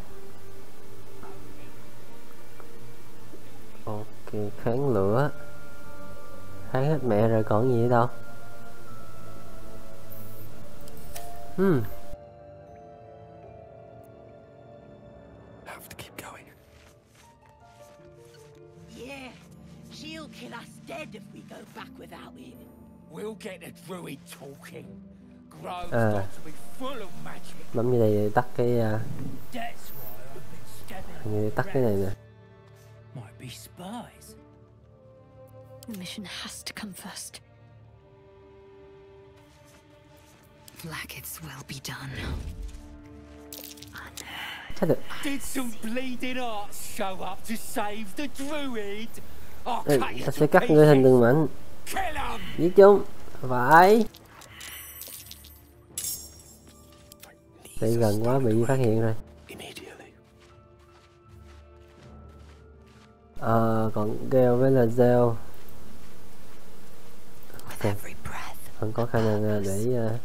Ok, kháng lửa. Kháng hết mẹ rồi còn gì nữa đâu. Hmm. Have to keep going. Yeah, she'll kill us dead if we go back without it. We'll get the druid talking. Grove's À. got to be full of magic. Bấm như đây để tắt cái uh, That's why I've been scabbing như tắt cái này nè. Might be spies. The mission has to come first. Blackets will be done. Chết được. Did some bleeding arts show up to save the druid? I'll Ê, cut ta you sẽ to cắt người hình đường mạnh. Kill 'em! Giết chúng. Phải. Đây gần quá bị phát hiện rồi. Ờ, còn Gale với là Zell. Ok. Vẫn có khả năng để uh,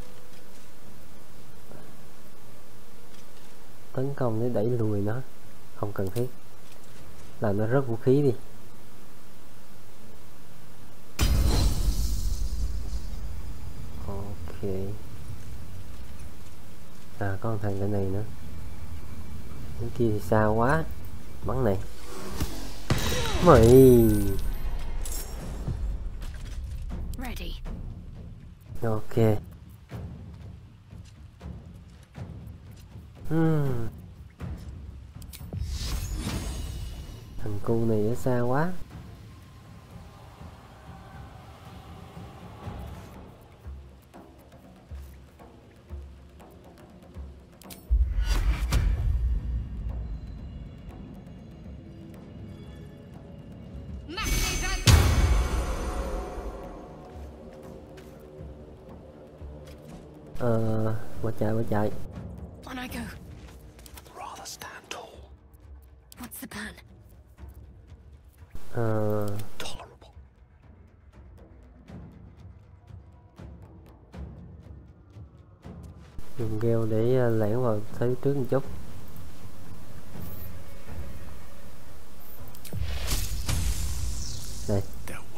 tấn công để đẩy lùi nó. Không cần thiết. Làm nó rớt vũ khí đi. Ok. À có thằng cái này nữa. Cái kia thì xa quá. Bắn này. Mày. Ready. Ok. Hmm. Thằng cu này ở xa quá. Ờ, bỏ chạy, bỏ chạy. On I go. Rather stand tall. What's the plan? Ờ. Dùng Gale để uh, lẻn vào phía trước một chút. Đây.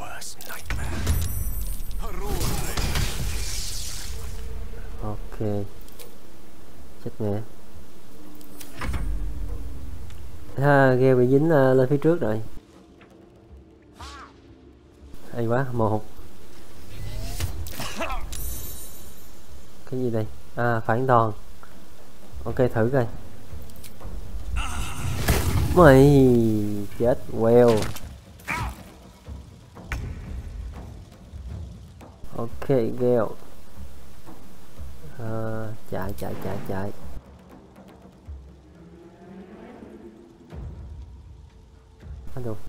Ok. Chết mẹ. Ha, Gale bị dính uh, lên phía trước rồi. Hay quá, mồ hụt. Cái gì đây? À, phản đòn. Ok, thử coi. Mày chết queo. Ok, Gale. À, chạy chạy chạy chạy. Anh được.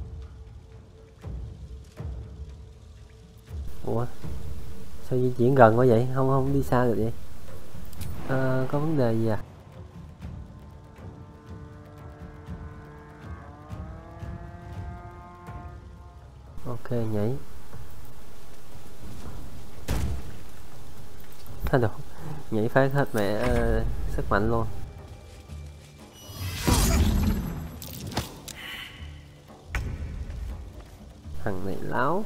Ủa sao di chuyển gần quá vậy, không không đi xa được vậy. À, có vấn đề gì à? Ok nhảy. Anh được. Nhảy phát hết mẹ uh, sức mạnh luôn. Thằng này láo.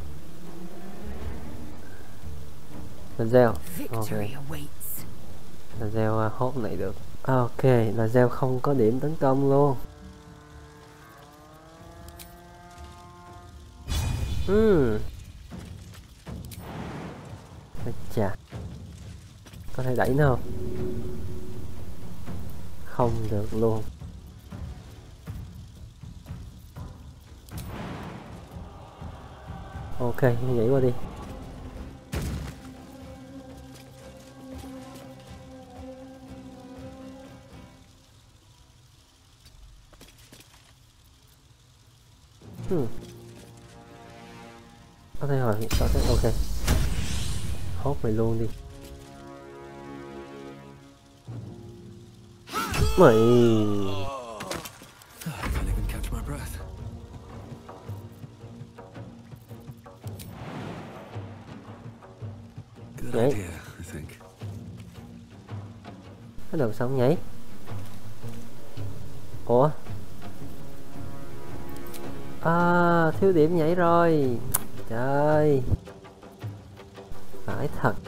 Là Zell. Ok. Là Zell uh, hốt này được. Ok, là Zell không có điểm tấn công luôn. Hmm. Chà. Có thể đẩy nó không? Không được luôn. Ok, nhảy qua đi. Hmm. Có thể hỏi có thể ok. Hốt mày luôn đi. Mày. I can't even catch my breath. Good Nhảy. idea, I think. Bắt đầu xong nhảy. Ủa? À, thiếu điểm nhảy rồi. Trời. Phải thật.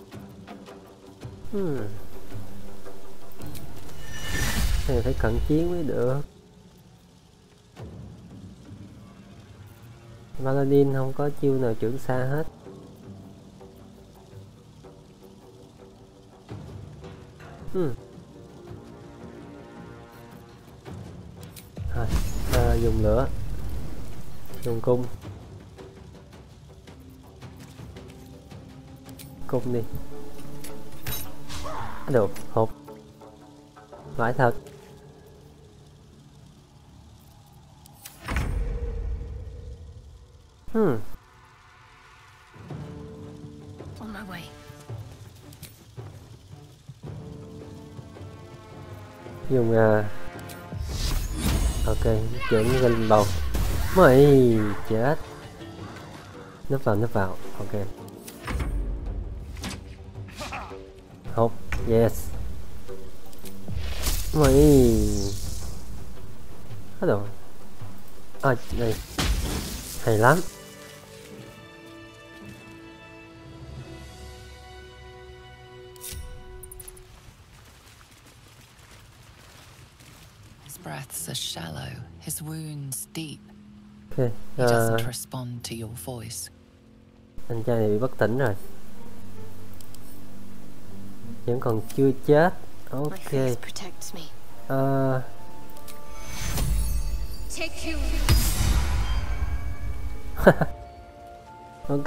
Hmm. Này phải cận chiến mới được. Paladin không có chiêu nào trưởng xa hết. Hmm. Rồi, à, dùng lửa, dùng cung, cung đi. Được, hộp. Vãi thật. Hmm. On my way. Dùng uh... ok, chuyển lên bầu. Mày chết. Núp vào, núp vào. Ok. Hộp. Yes. Mày. Hết rồi. À, đây. Hay lắm. His breaths are shallow, his wounds deep. Ok. He Uh, doesn't respond to your voice. anh trai này bị bất tỉnh rồi. Vẫn còn chưa chết. Ok. Uh, ok.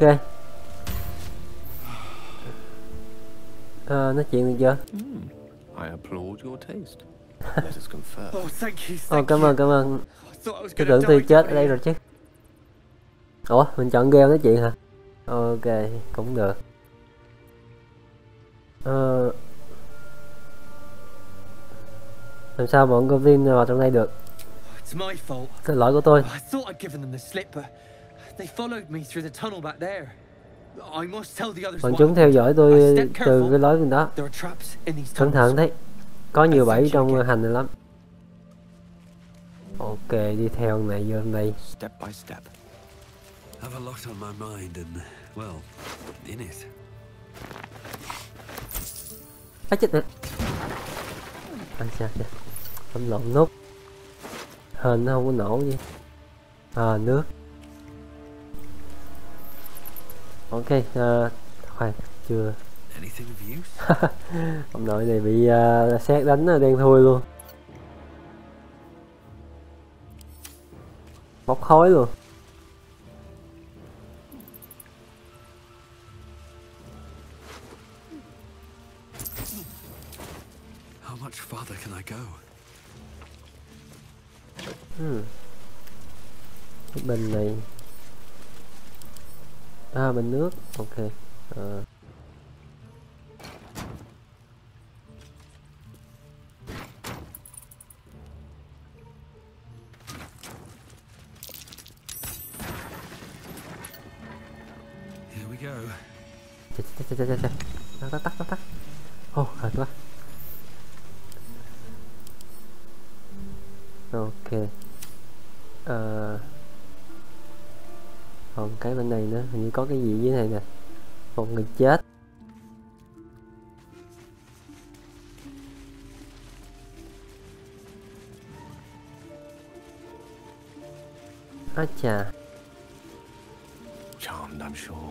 Uh, nói chuyện được chưa? Mm, I applaud your taste. Let us confer. Oh, thank you, Ồ, thank cảm you. ơn, cảm ơn. thought I was Tôi gonna tưởng tôi die chết down ở đây here. rồi chứ. Ủa, mình chọn game nói chuyện hả? Ok, cũng được. Ờ... Làm sao bọn goblin vào trong đây được? It's my fault. Cái lỗi của tôi. I thought I'd given them the slip, but they followed me through the tunnel back there. I must tell the others Bọn what chúng theo dõi I tôi stepped từ careful. cái lối bên đó. There are traps in these Cẩn tunnels. thận đấy. Có nhiều I bẫy think trong you hành này lắm. Ok, đi theo này vô trong đây. Step by step. I have a lot on my mind and, well, in it. Á chết nè. À cha cha. Không lộn nút. Hên nó không có nổ gì. À, nước. Ok, uh, khoan, chưa. Anything of use? Ông nội này bị uh, sét đánh là đen thui luôn. Bốc khói luôn. How much farther can I go? Hmm. Cái bình này. À, bình nước. Ok. À. Here we go. Chà, chà, chà, chà, chà. Tắt, tắt, tắt, tắt, tắt. Ô, hệt quá. Ok. À... Còn cái bên này nữa, hình như có cái gì dưới này nè. Một người chết. Á chà. Charmed, I'm sure.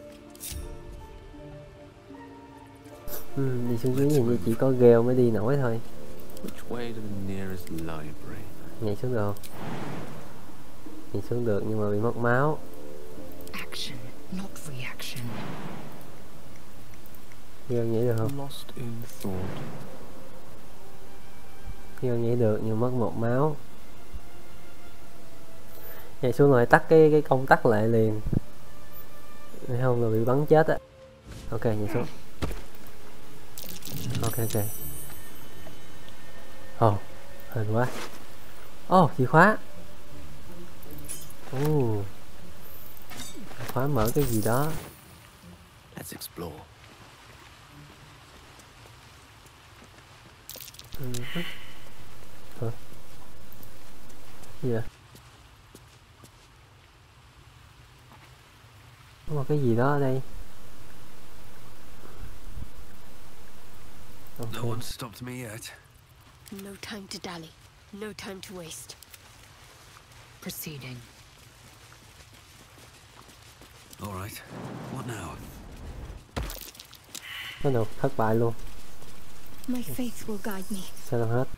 Ừ, đi xuống dưới hình như chỉ có gheo mới đi nổi thôi. Which way to the nearest library? Nhảy xuống được không? Nhảy xuống được nhưng mà bị mất máu. Action, not reaction. Gheo nhảy được không? Lost in thought. Gheo nhảy được nhưng mất một máu. Nhảy xuống rồi tắt cái cái công tắc lại liền, nếu không là bị bắn chết á. Ok, nhảy xuống. Ok ok. Ồ, oh, hên quá. Ồ, oh, chìa khóa. Ồ, uh, khóa mở cái gì đó. Let's explore. Ừ. Hả? Gì vậy? Có một cái gì đó ở đây. Okay. No one stopped me yet. No time to dally. No time to waste. Proceeding. All right. What now? Cái nào thất bại luôn. My faith will guide me. Sao làm hết?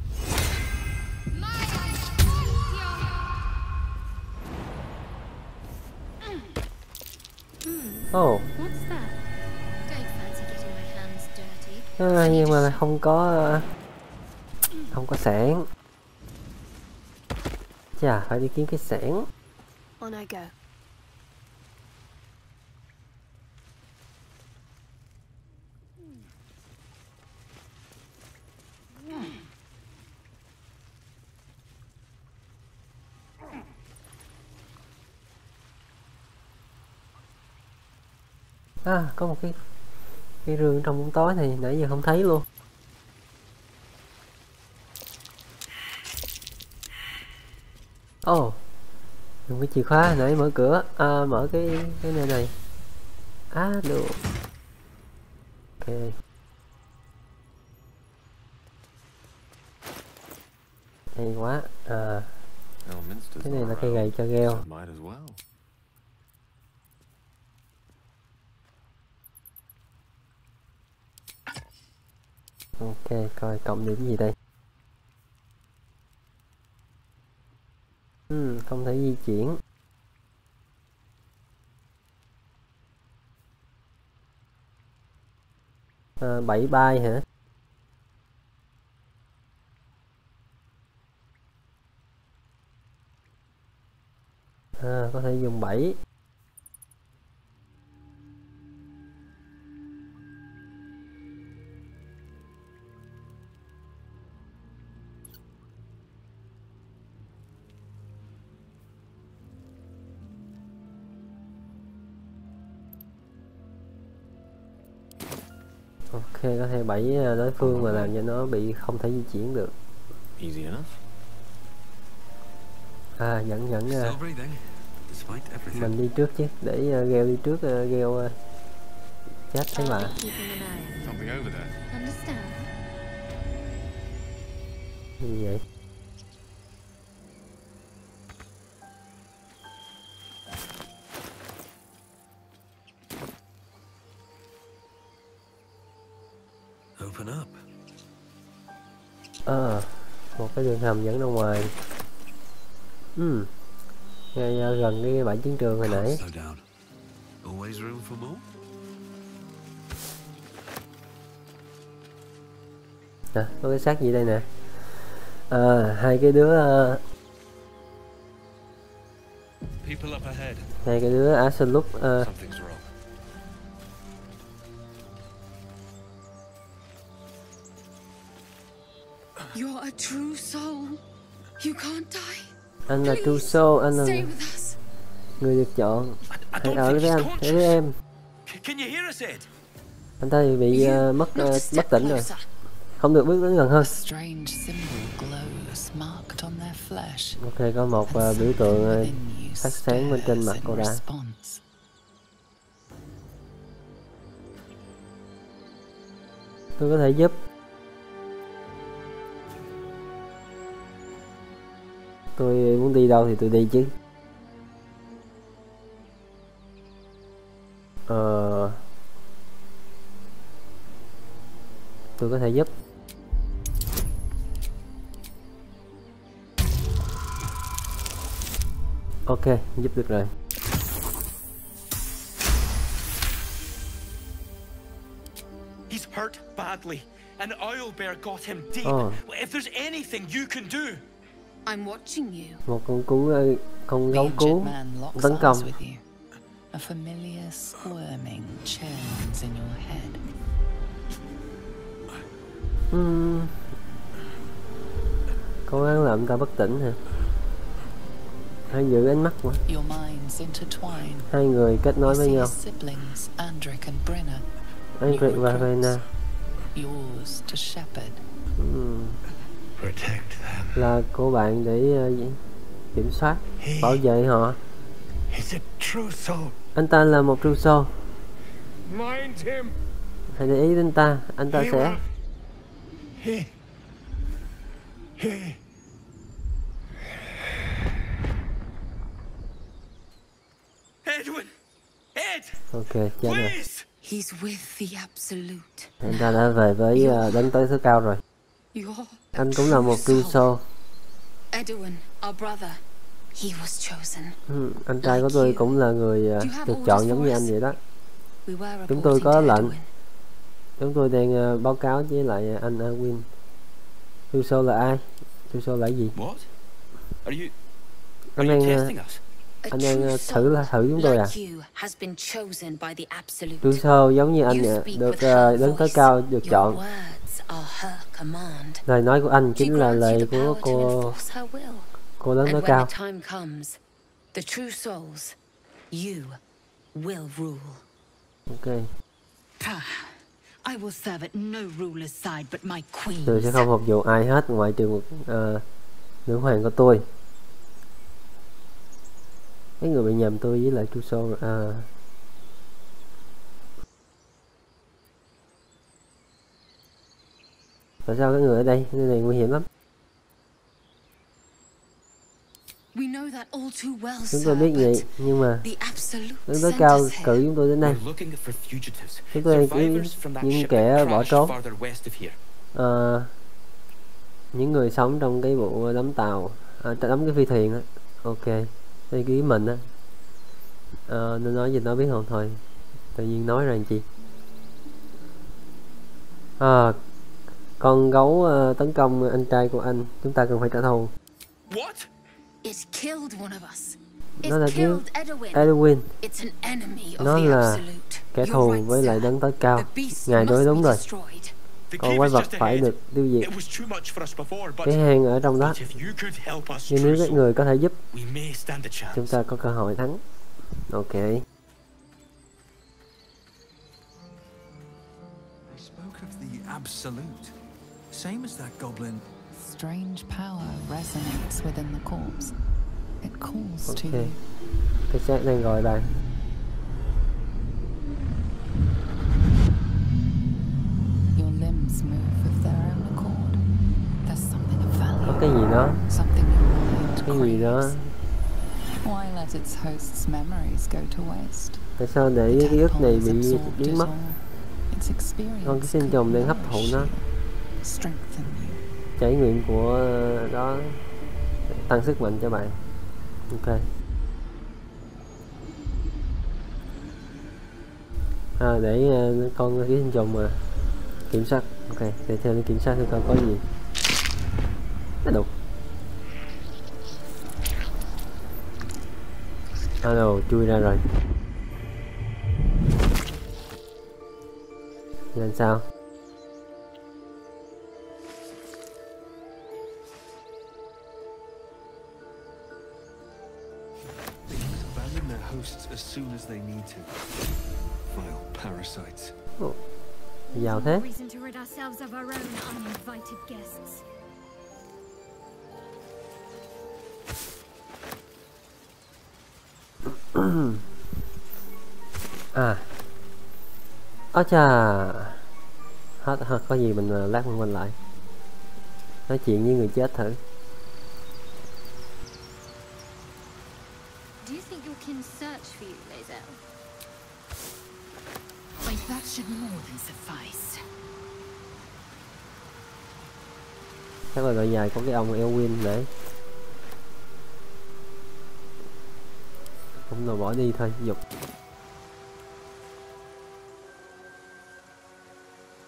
Oh. What's that? Don't fancy getting my hands dirty. À, nhưng mà lại không có không có xẻng. Chà, phải đi kiếm cái xẻng. On I go. À, có một cái cái rương trong bóng tối này nãy giờ không thấy luôn. Ồ, oh, dùng cái chìa khóa nãy mở cửa, à, mở cái cái nơi này. À, được. Ok. Hay quá. À, cái này là cây gậy cho gheo. Ok, coi cộng điểm gì đây. Hmm, không thể di chuyển. À, bảy bay hả? À, có thể dùng bảy. Ok, có thể bẫy đối phương và làm cho nó bị không thể di chuyển được. À, dẫn dẫn mình đi trước chứ, để gheo đi trước, gheo chết thấy mà. Gì vậy? Open up. À, một cái đường hầm dẫn ra ngoài. Ừ, ngay gần cái bãi chiến trường hồi nãy. Nè, có cái xác gì đây nè. À, hai cái đứa hai cái đứa Absolute uh, You're a true soul. You can't die. Anh là true soul, anh là người được chọn. Hãy ở với anh, ở với em. Anh ta bị uh, mất uh, mất tỉnh rồi, không được bước đến gần hơn. Ok, có một uh, biểu tượng uh, phát sáng bên trên mặt cô đã. Tôi có thể giúp. Tôi muốn đi đâu thì tôi đi chứ. Ờ... Tôi có thể giúp. Ok, giúp được rồi. He's hurt badly, and Owlbear got him deep. Oh. If there's anything you can do. I'm watching you. Một con cú, con The gấu injured cú man locks tấn công. eyes with you. A familiar squirming churns in your head. Hmm. Cố gắng làm ta bất tỉnh hả? Hãy giữ ánh mắt mà. Your minds intertwine. Hai người kết nối với You see nhau. his siblings, Andric and Brenna. Andric và Brenna. Yours to shepherd. Hmm. Protect them. Là của bạn để uh, kiểm soát, bảo vệ họ. He's a true soul. Anh ta là một true soul. Mind him. Hãy để ý đến ta, anh ta He sẽ. will- He. He. Edwin! Ed! Ok, chết rồi. He's with the absolute. Anh ta đã về với uh, đánh tới thứ cao rồi. You're Anh cũng là một true soul. Edwin, our brother. He was chosen. Ừ, anh trai của tôi cũng là người uh, được chọn giống như anh vậy đó. We were Chúng tôi reporting có to lệnh. Edwin. Chúng tôi đang uh, báo cáo với lại anh Erwin. True soul là ai? True soul là gì? What? Are you... Anh Are you đang uh, testing us? anh đang uh, thử là thử chúng tôi à? Like you has been chosen by the absolute. True soul giống như anh You uh, speak được with uh, her đứng tới voice. cao được Your chọn. words are her command. Lời nói của anh chính She là grants you lời the của power to cô enforce her will. cô lớn And tới when cao. the time comes, the true souls, you will rule. Ok. I will serve at no ruler's side but my queen. Tôi sẽ không phục vụ ai hết ngoại trừ một uh, nữ hoàng của tôi. Mấy người bị nhầm tôi với lại true soul. Uh, tại sao cái người ở đây? Nơi này nguy hiểm lắm. We know that all too well, Chúng tôi sir, biết vậy, but nhưng mà the absolute đứng tới sent cao us here. cử chúng tôi đến đây. We're looking for fugitives. Chúng tôi đang kiếm Survivors from that những ship kẻ that bỏ crashed trốn. farther west of here. Ờ, những người sống trong cái vụ đắm tàu, à, đắm cái phi thuyền á. Ok, đây ký mình á. Ờ, nên nói gì nó biết không thôi. Tự nhiên nói rằng chi. À, con gấu uh, tấn công anh trai của anh, chúng ta cần phải trả thù. What? It killed one of us. Nó đã It cứu killed Edwin. Edwin. It's an enemy of Nó the là absolute. kẻ You're thù right, với lại sir. đấng tối cao. The beast Ngài nói must đúng be rồi. destroyed. The Con cave quái is vật just phải ahead. được tiêu diệt. It was too much for us before, but Cái hang ở trong đó. but if you could help us, Nhưng nếu true các người có thể giúp, soul, we may stand a chance. chúng ta có cơ hội thắng. Ok. I spoke of the absolute. Same as that goblin. Strange power resonates within the corpse. It calls to Ok. you. Cái xác đang gọi bạn. Your limbs move of their own accord. There's something of value. Có cái gì đó. Something your mind Cái gì đó. craves. Why let its host's memories go to waste? Tại sao để cái ký ức này bị Absorbed biến it mất? all. Its experience Con cái sinh trùng đang hấp thụ nó. strengthen you. Trải nghiệm của đó tăng sức mạnh cho bạn. Ok. À, để uh, con ký sinh trùng mà kiểm soát. Ok, để theo nó kiểm soát xem coi có gì. Nó đục. Alo, chui ra rồi. Làm sao? Abandon their hosts as soon as they need to. Vile parasites. Ồ, giàu thế. Reason to rid ourselves of our own uninvited guests. À. Ơ chà. Hết, hết có gì mình uh, lát mình quay lại. Nói chuyện với người chết thử. Do you think your kin search for you, Lae'zel? Wait, that should more than suffice. Chắc là đoạn dài có cái ông Elwin để không nào bỏ đi thôi, dục.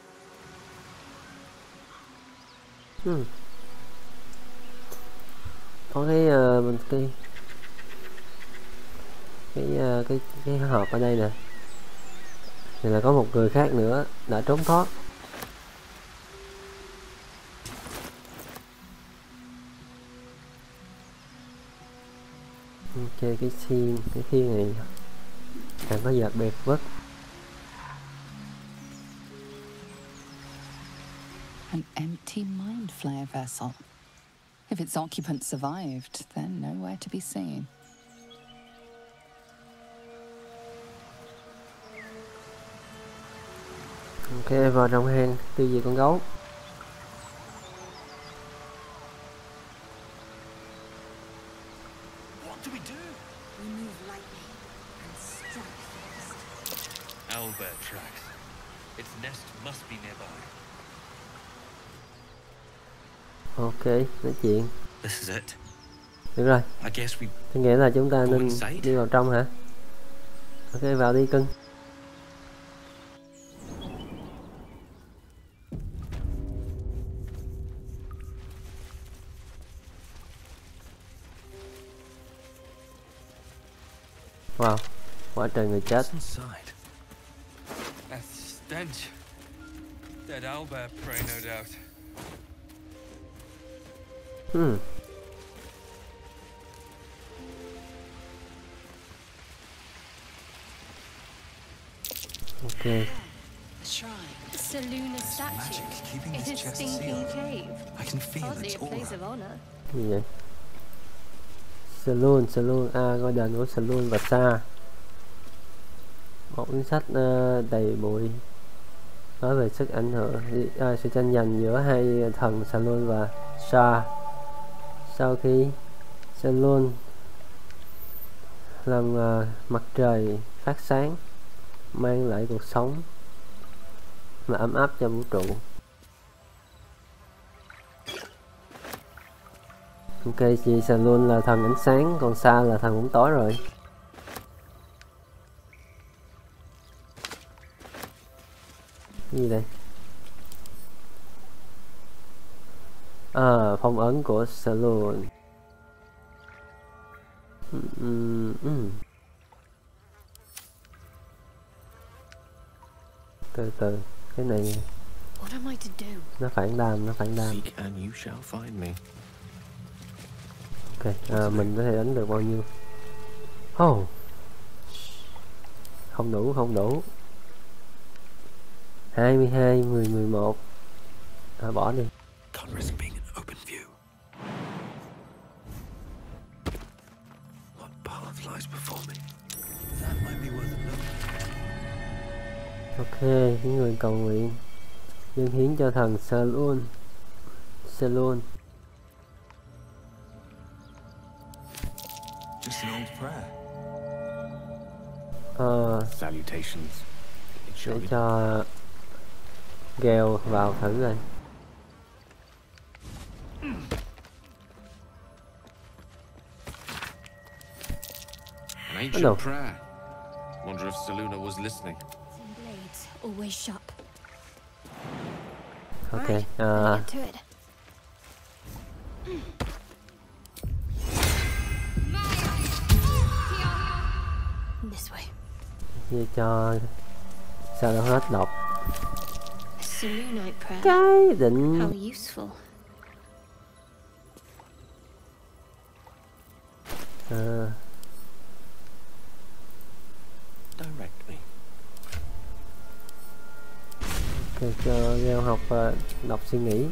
Hmm. có cái uh, cái cái uh, cái cái hộp ở đây nè. Thì là có một người khác nữa đã trốn thoát. Ok, cái xiên cái xiên này càng có vật biệt vất. An empty mind flare vessel. If its occupant survived, then nowhere to be seen. Ok, vào trong hang tiêu diệt con gấu. Owlbear tracks. Its nest must be nearby. Ok, nói chuyện. This is it. Được rồi. I guess we Tôi nghĩ là chúng ta go nên inside. đi vào trong hả? Ok, vào đi cưng. Wow, quá trời người chết. That stench. Dead owlbear prey, no doubt. Hmm. Ok. Selûne statue. In a stinking cave. I can feel Hardly its a place aura. of honor. Gì vậy? Selûne, Selûne, à, ngôi đền của Selûne và Sa. Một cuốn sách uh, đầy bụi nói về sức ảnh hưởng, à, sự tranh giành giữa hai thần Selûne và Sa. Sau khi Selûne làm uh, mặt trời phát sáng, mang lại cuộc sống mà ấm áp cho vũ trụ. Ok, chị Selûne là thần ánh sáng, còn Sa là thần bóng tối rồi. Cái gì đây? À, phong ấn của Selûne. Mm, mm. Từ từ, cái này What am I to do? nó phản đam, nó phản đam. Seek and you shall find me. Ok, à, mình có thể đánh được bao nhiêu? Oh, không đủ, không đủ. Hai mươi hai, mười, mười một. À, bỏ đi. Can't risk being in open view. What path lies before me? That might be worth a look. Ok, những người cầu nguyện dâng hiến cho thần Selûne. Selûne. Just an old prayer. Ờ, Salutations. It shall để be. cho Gale vào thử rồi. An ancient Hello. prayer. Wonder if Selûne was listening. Blades always sharp. Ok, Right, à, let's get to it. This way. như cho sao nó hết độc. Selûnite prayer. Cái định How useful. à, Direct me. ok, cho Gale học uh, đọc suy nghĩ.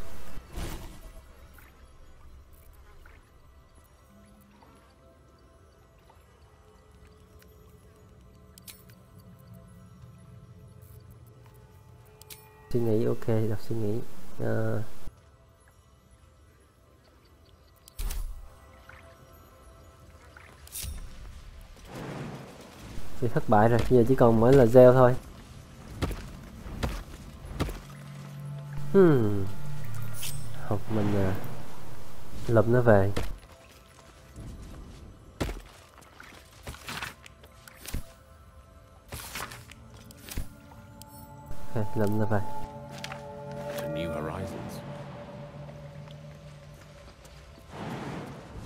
Suy nghĩ, ok, đọc suy nghĩ. À, thì thất bại rồi, bây giờ chỉ còn mỗi là gieo thôi. Hmm. Học mình à, lụm nó về. Ok, lụm nó về. To new horizons.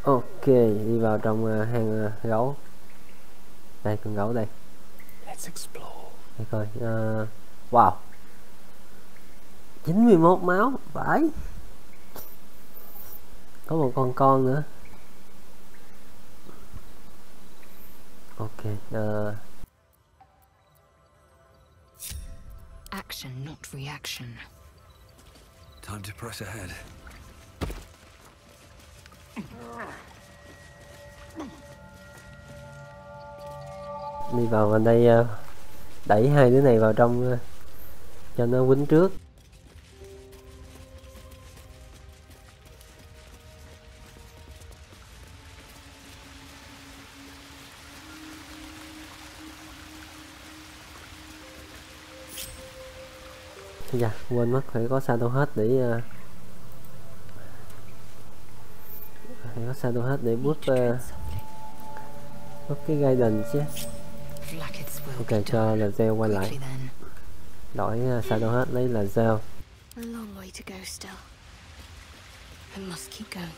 Ok, đi vào trong uh, hang uh, gấu. Đây, con gấu đây. Let's explore. Để coi. Uh, wow. chín mươi mốt máu, vãi. Có một con con nữa. Ok. Uh, Action, not reaction. Time to press ahead. Đi vào bên đây, uh, đẩy hai đứa này vào trong uh, cho nó quýnh trước. Dạ, quên mất phải có Shadow hết để uh, phải có Shadow hết để bút uh, bút cái Gaiden chứ. Ok, cho là Zell quay lại. Đổi uh, Shadow hết lấy là Zell. A long way to go still. I must keep going.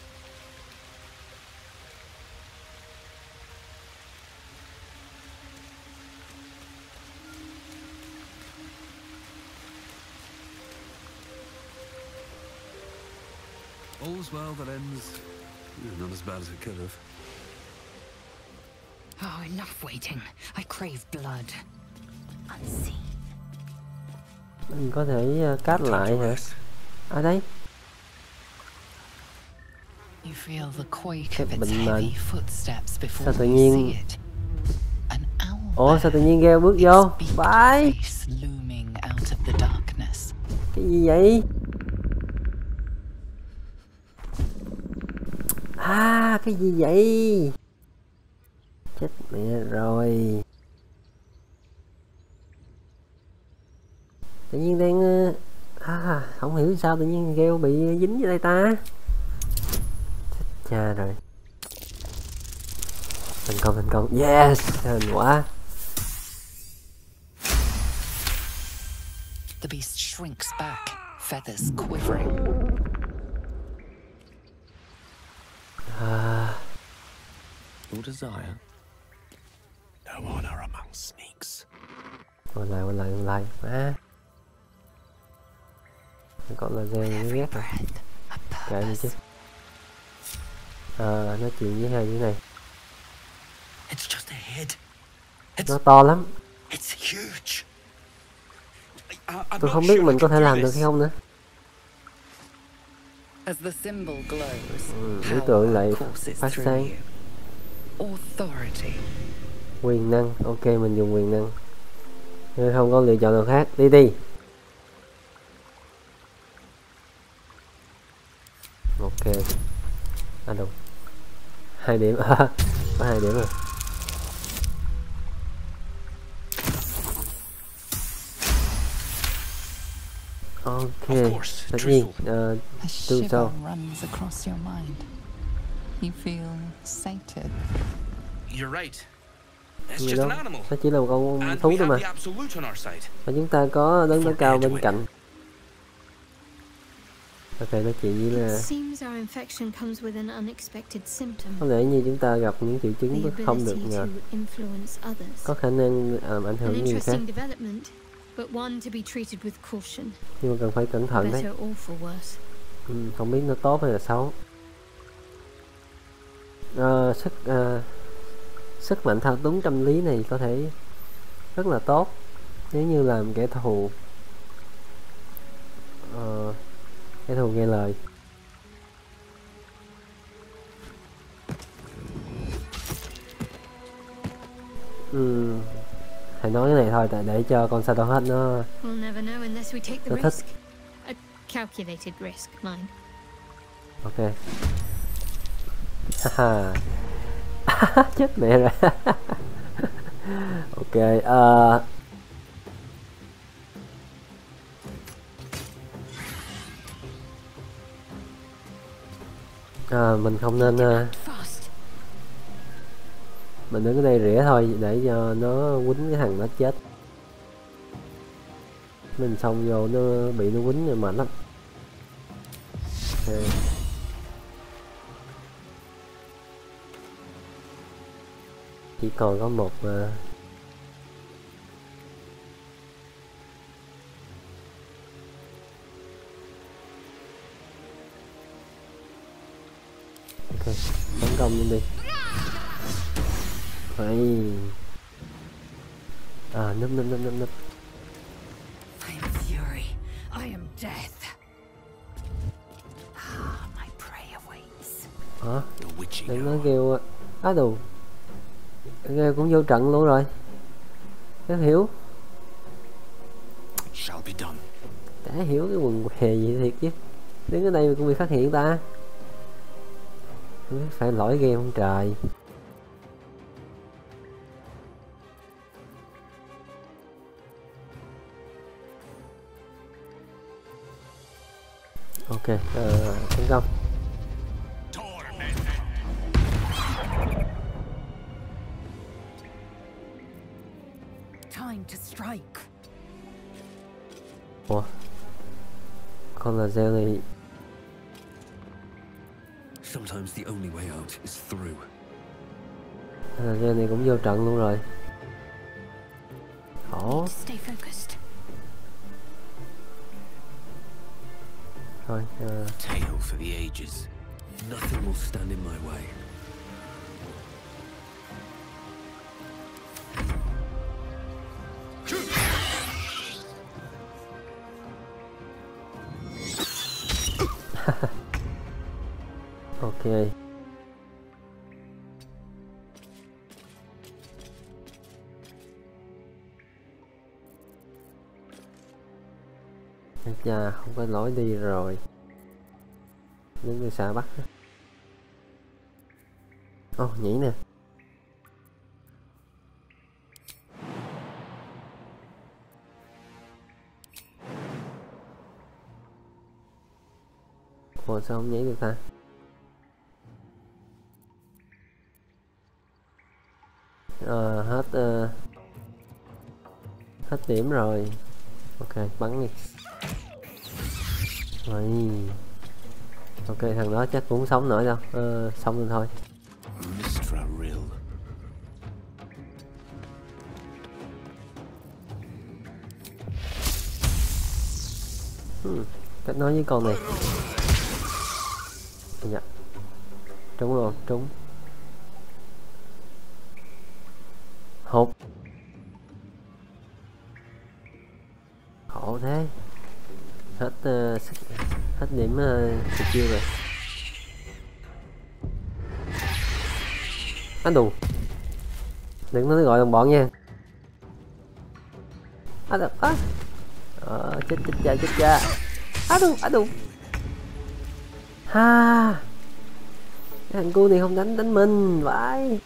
All's well that ends not as bad as it could have. Oh, enough waiting. I crave blood. Unseen. Mình có thể uh, cắt lại hả? À đây. You feel the quake Cái of its bệnh heavy nền. footsteps Sao before tự you nhiên? see it. An owl Ủa sao tự nhiên Gale bước vô? Vãi. face looming out of the darkness. Cái gì vậy? À, cái gì vậy? Chết mẹ rồi. Tự nhiên đang à, không hiểu sao tự nhiên Gale bị dính với đây ta. Chết cha rồi. Thành công, thành công. Yes, thành quá. The beast shrinks back, feathers quivering. À. Your desire. No honor among sneaks. Quay lại, quay lại, quay lại. Má. Còn là Gale ghét rồi. Kệ đi chứ. À, nói chuyện với hai đứa này. It's just a head. Nó to lắm. It's huge. I, I'm Tôi not không biết sure mình I có can thể do làm được this. hay không nữa. As the symbol glows, Ừ, biểu tượng lại courses phát through sáng. you. Authority. Quyền năng, ok mình dùng quyền năng. Nếu không có lựa chọn nào khác, đi đi. Ok. À đúng. Hai điểm, có hai điểm rồi. Ok, tất nhiên, uh, A từ shiver sau. runs across your mind. You feel sated. You're right. It's Gì just đâu, an animal. nó chỉ là một con And thú we thôi mà. have the absolute on our side. Và chúng ta có đấng tối cao bên cạnh. Ok, nói chuyện với là It seems our infection comes with an unexpected symptom. có lẽ như chúng ta gặp những triệu The chứng không được ability ngờ. to influence others. Có khả năng làm ảnh An hưởng người khác. interesting development, but one to be treated with caution. Nhưng mà cần phải cẩn thận đấy. Better or for worse. Ừ, không biết nó tốt hay là xấu. À, sức à, sức mạnh thao túng tâm lý này có thể rất là tốt nếu như làm kẻ thù uh, kẻ thù nghe lời. Ừ, hãy nói cái này thôi tại để cho con Shadow hết nó We'll never know unless we take the nó thích. risk. A calculated risk, mind. Ok. Haha. Chết mẹ rồi. Ok. Uh, à, mình không nên uh, mình đứng ở đây rỉa thôi để cho nó quýnh cái thằng nó chết. Mình xông vô nó bị nó quýnh rồi mệt lắm. Ok. chỉ còn có một mà. Ok, tấn công luôn đi. Phải. À, núp núp núp núp núp. I am fury. I am death. Ah, my prey awaits. Hả? Đừng nói kêu á đồ. Kêu cũng vô trận luôn rồi. Cái hiểu. Shall be done. Chả hiểu cái quần què gì thiệt chứ. Đứng ở đây mà cũng bị phát hiện ta. Không biết phải lỗi game không trời. Ok, uh, tấn công. Time to strike. Ủa? Con là gieo này. Sometimes the only way out is through. Là gieo này cũng vô trận luôn rồi. Khổ. Stay focused. Thôi, uh... Tale for the ages. Nothing will stand in my way. Ok. Chà, không có lối đi rồi. Đứng từ xa bắt. Ồ, oh, nhảy nè. Ủa sao không nhảy được ta? Ờ, hết uh, hết điểm rồi. Ok, bắn đi. Rồi. Ok, thằng đó chắc cũng không sống nổi đâu. Ờ, xong rồi thôi. Hmm, cách nói với con này. Dạ. Trúng luôn, trúng. Hụt. Khổ thế. Hết uh, hết điểm uh, skill rồi. Anh đù. Đừng nói gọi đồng bọn nha. À đù. À. Ờ, chết chết cha chết cha. À đù, à đù. Ha. Cái thằng cu này không đánh đánh mình vãi.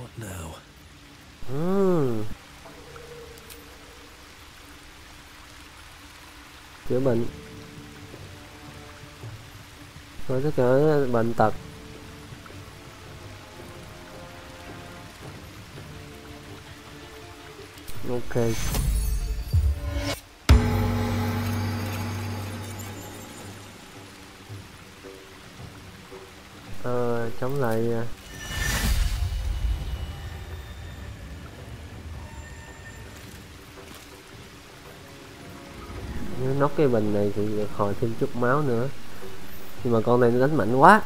Uhm. Chữa bệnh. Rồi tất cả bệnh tật. Ok. Ờ, chống lại nếu nóc cái bình này thì hồi thêm chút máu nữa, nhưng mà con này nó đánh mạnh quá.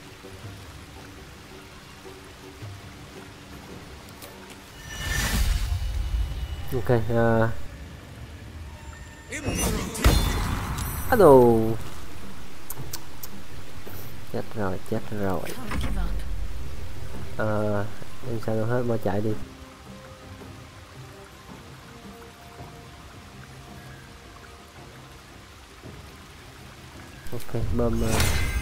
Ok. Uh... á đồ. Chết rồi, chết rồi. Ờ, em sao đâu hết, bỏ chạy đi. Ok, bơm. Uh...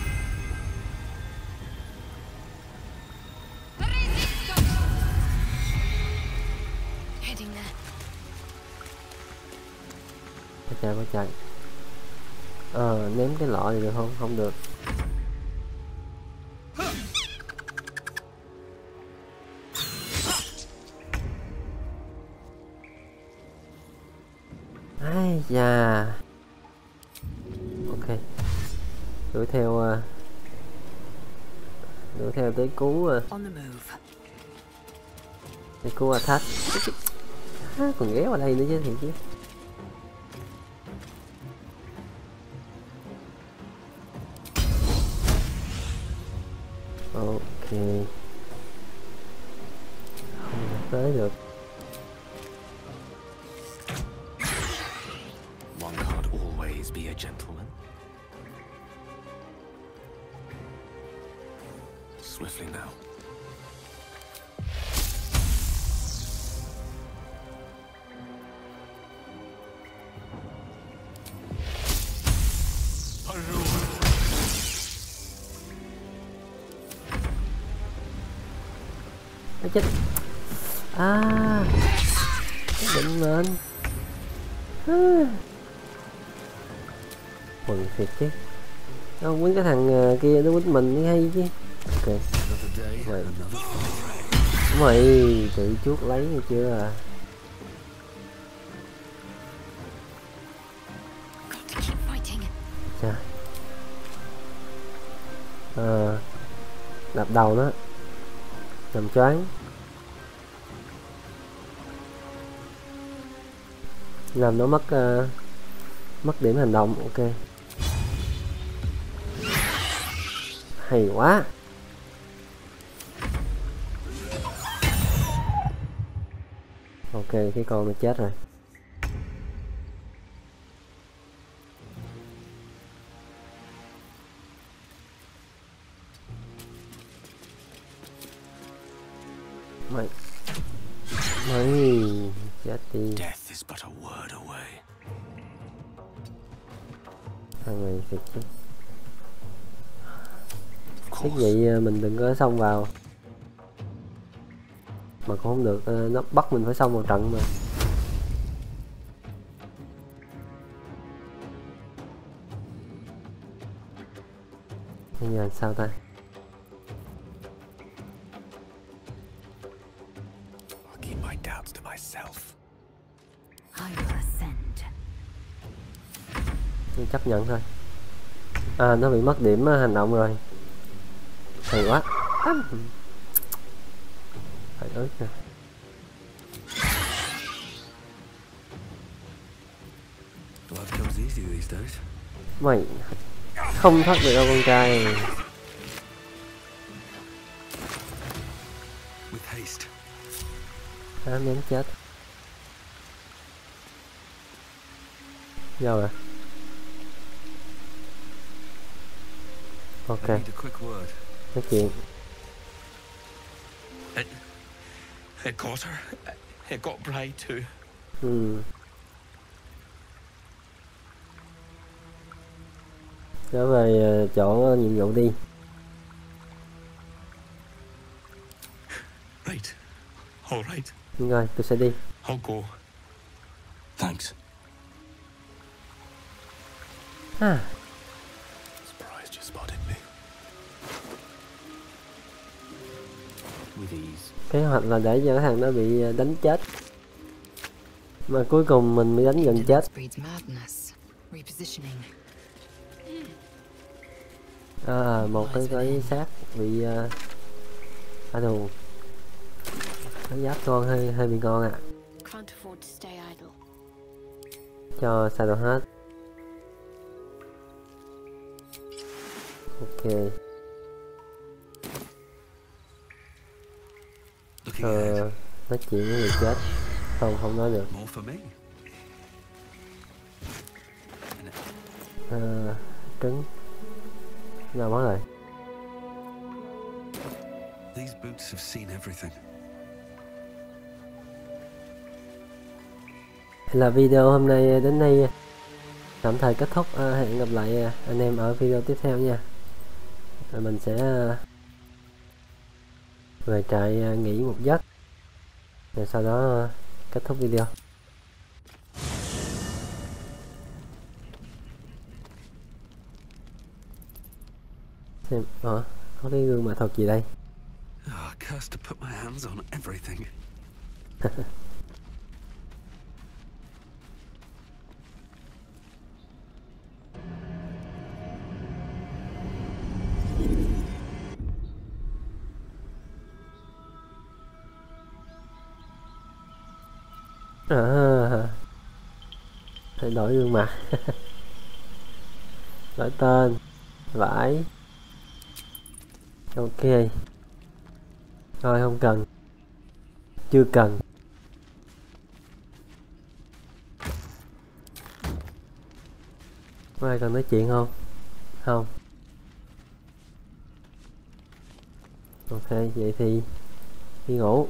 bỏ chạy, bỏ chạy. Ờ, ném cái lọ này được không? Không được. Ai da. Ok. Đuổi theo uh, đuổi theo tới cứu uh. Để cô attack. À, còn ghé vào đây nữa chứ thiệt chứ. Ok. Không tới được. One can't always be a gentleman. Swiftly now. Nó chết. À, định mệnh. À. Mừng thiệt chứ. Đâu quýnh cái thằng kia nó quýnh mình mới hay chứ. Ok. Mày, mày tự chuốt lấy nghe chưa à? Trời. À, đập đầu nó làm choáng, làm nó mất uh, mất điểm hành động. Ok, hay quá. Ok, cái con nó chết rồi. Mày mày chết đi. Death is but a word away. Thằng này thiệt chứ. Thế vậy mình đừng có xông vào. Mà cũng không được, nó bắt mình phải xông vào trận mà. Bây giờ sao ta? Keep my doubts to myself. I will ascend. Nhưng chấp nhận thôi. À, nó bị mất điểm hành động rồi. Hay quá. À. Phải ớt nè. Life comes easy these days. Mày không thoát được đâu con trai. With haste. À, ném chết. Đâu à? Ok. Nói chuyện. It, it got her. It got Bride too. Ừ. Trở về chỗ nhiệm vụ đi. Right. All right. Rồi, tôi sẽ đi. I'll go. Thanks. À. Surprised you spotted me. With ease. Kế hoạch là để cho cái thằng đó bị đánh chết. Mà cuối cùng mình bị đánh gần chết. À, một cái cái xác bị uh, à đồ. Cái giáp con hơi hơi bị ngon à. Cho xài đồ hết. Ok. Ờ, nói chuyện với người chết. Không, không nói được. Ờ, trứng. Nào mất rồi. These boots have seen everything. Là video hôm nay đến đây tạm thời kết thúc. À, hẹn gặp lại anh em ở video tiếp theo nha. Rồi mình sẽ về trại nghỉ một giấc rồi sau đó kết thúc video. Xem ờ, có cái gương mặt thật gì đây. Oh, cursed to put my hands on everything. À, thay đổi gương mặt. Đổi tên. Vải. Ok. Thôi không cần. Chưa cần. Có ai cần nói chuyện không? Không. Ok, vậy thì đi ngủ.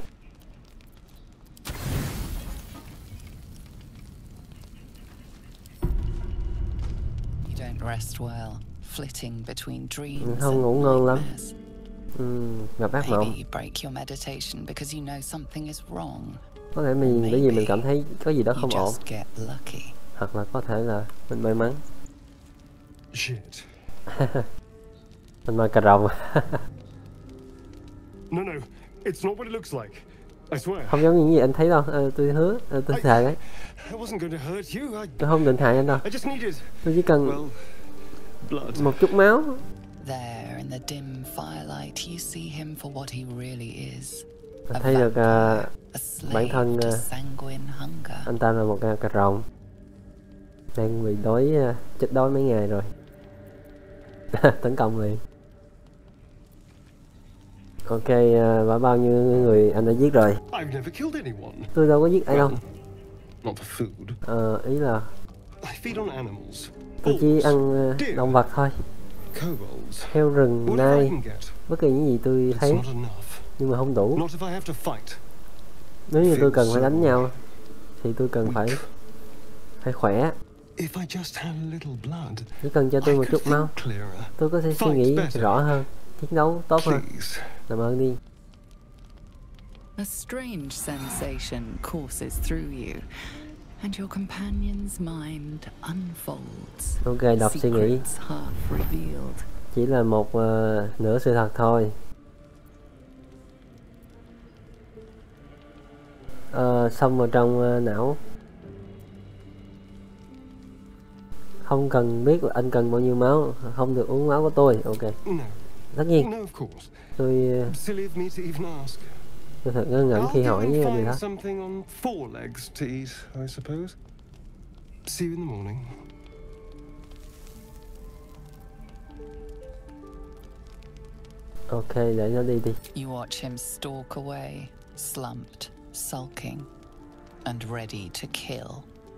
You don't rest well, flitting between dreams. Không ngủ ngon lắm. Ừ, gặp ác mộng. Maybe you break your meditation because you know something is wrong. Có thể mình bởi vì mình cảm thấy có gì đó không You ổn. just get lucky. Hoặc là có thể là mình may mắn. Shit. Mình mà cà rồng. No, no, it's not what it looks like. I swear. Không giống những gì anh thấy đâu. À, tôi hứa, à, tôi thề đấy. I wasn't going to hurt you. I... Tôi không định hại anh đâu. I just needed... Tôi chỉ cần well, blood. một chút máu. There in the dim firelight, you see him for what he really is. Mình thấy được uh, bản thân uh, anh ta là một uh, cà rồng đang bị đói, uh, chết đói mấy ngày rồi. Tấn công liền. Ok, uh, và bao nhiêu người anh đã giết rồi? Tôi đâu có giết ai đâu. Ờ, ý là tôi chỉ ăn uh, động vật thôi. Heo rừng, nai, bất kỳ những gì tôi thấy, nhưng mà không đủ. Nếu như tôi cần phải đánh nhau thì tôi cần phải phải khỏe. Chỉ cần cho tôi một chút máu, tôi có thể suy nghĩ rõ hơn, chiến đấu tốt hơn. Làm ơn đi. A strange sensation courses through you, and your companion's mind unfolds. Ok, đọc suy nghĩ. Chỉ là một uh, nửa sự thật thôi. Uh, xông vào trong uh, não. Không cần biết là anh cần bao nhiêu máu, không được uống máu của tôi. Ok. Tất nhiên. Tôi tôi thật ngơ ngẩn khi hỏi với người đó. Ok, để nó đi đi. You watch him stalk away, slumped, sulking, and ready to kill.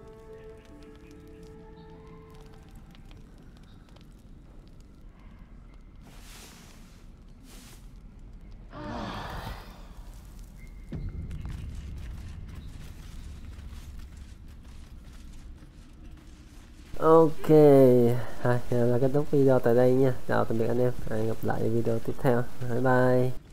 Ok, à, là kết thúc video tại đây nha. Chào tạm biệt anh em. Hẹn gặp lại video tiếp theo. Bye bye.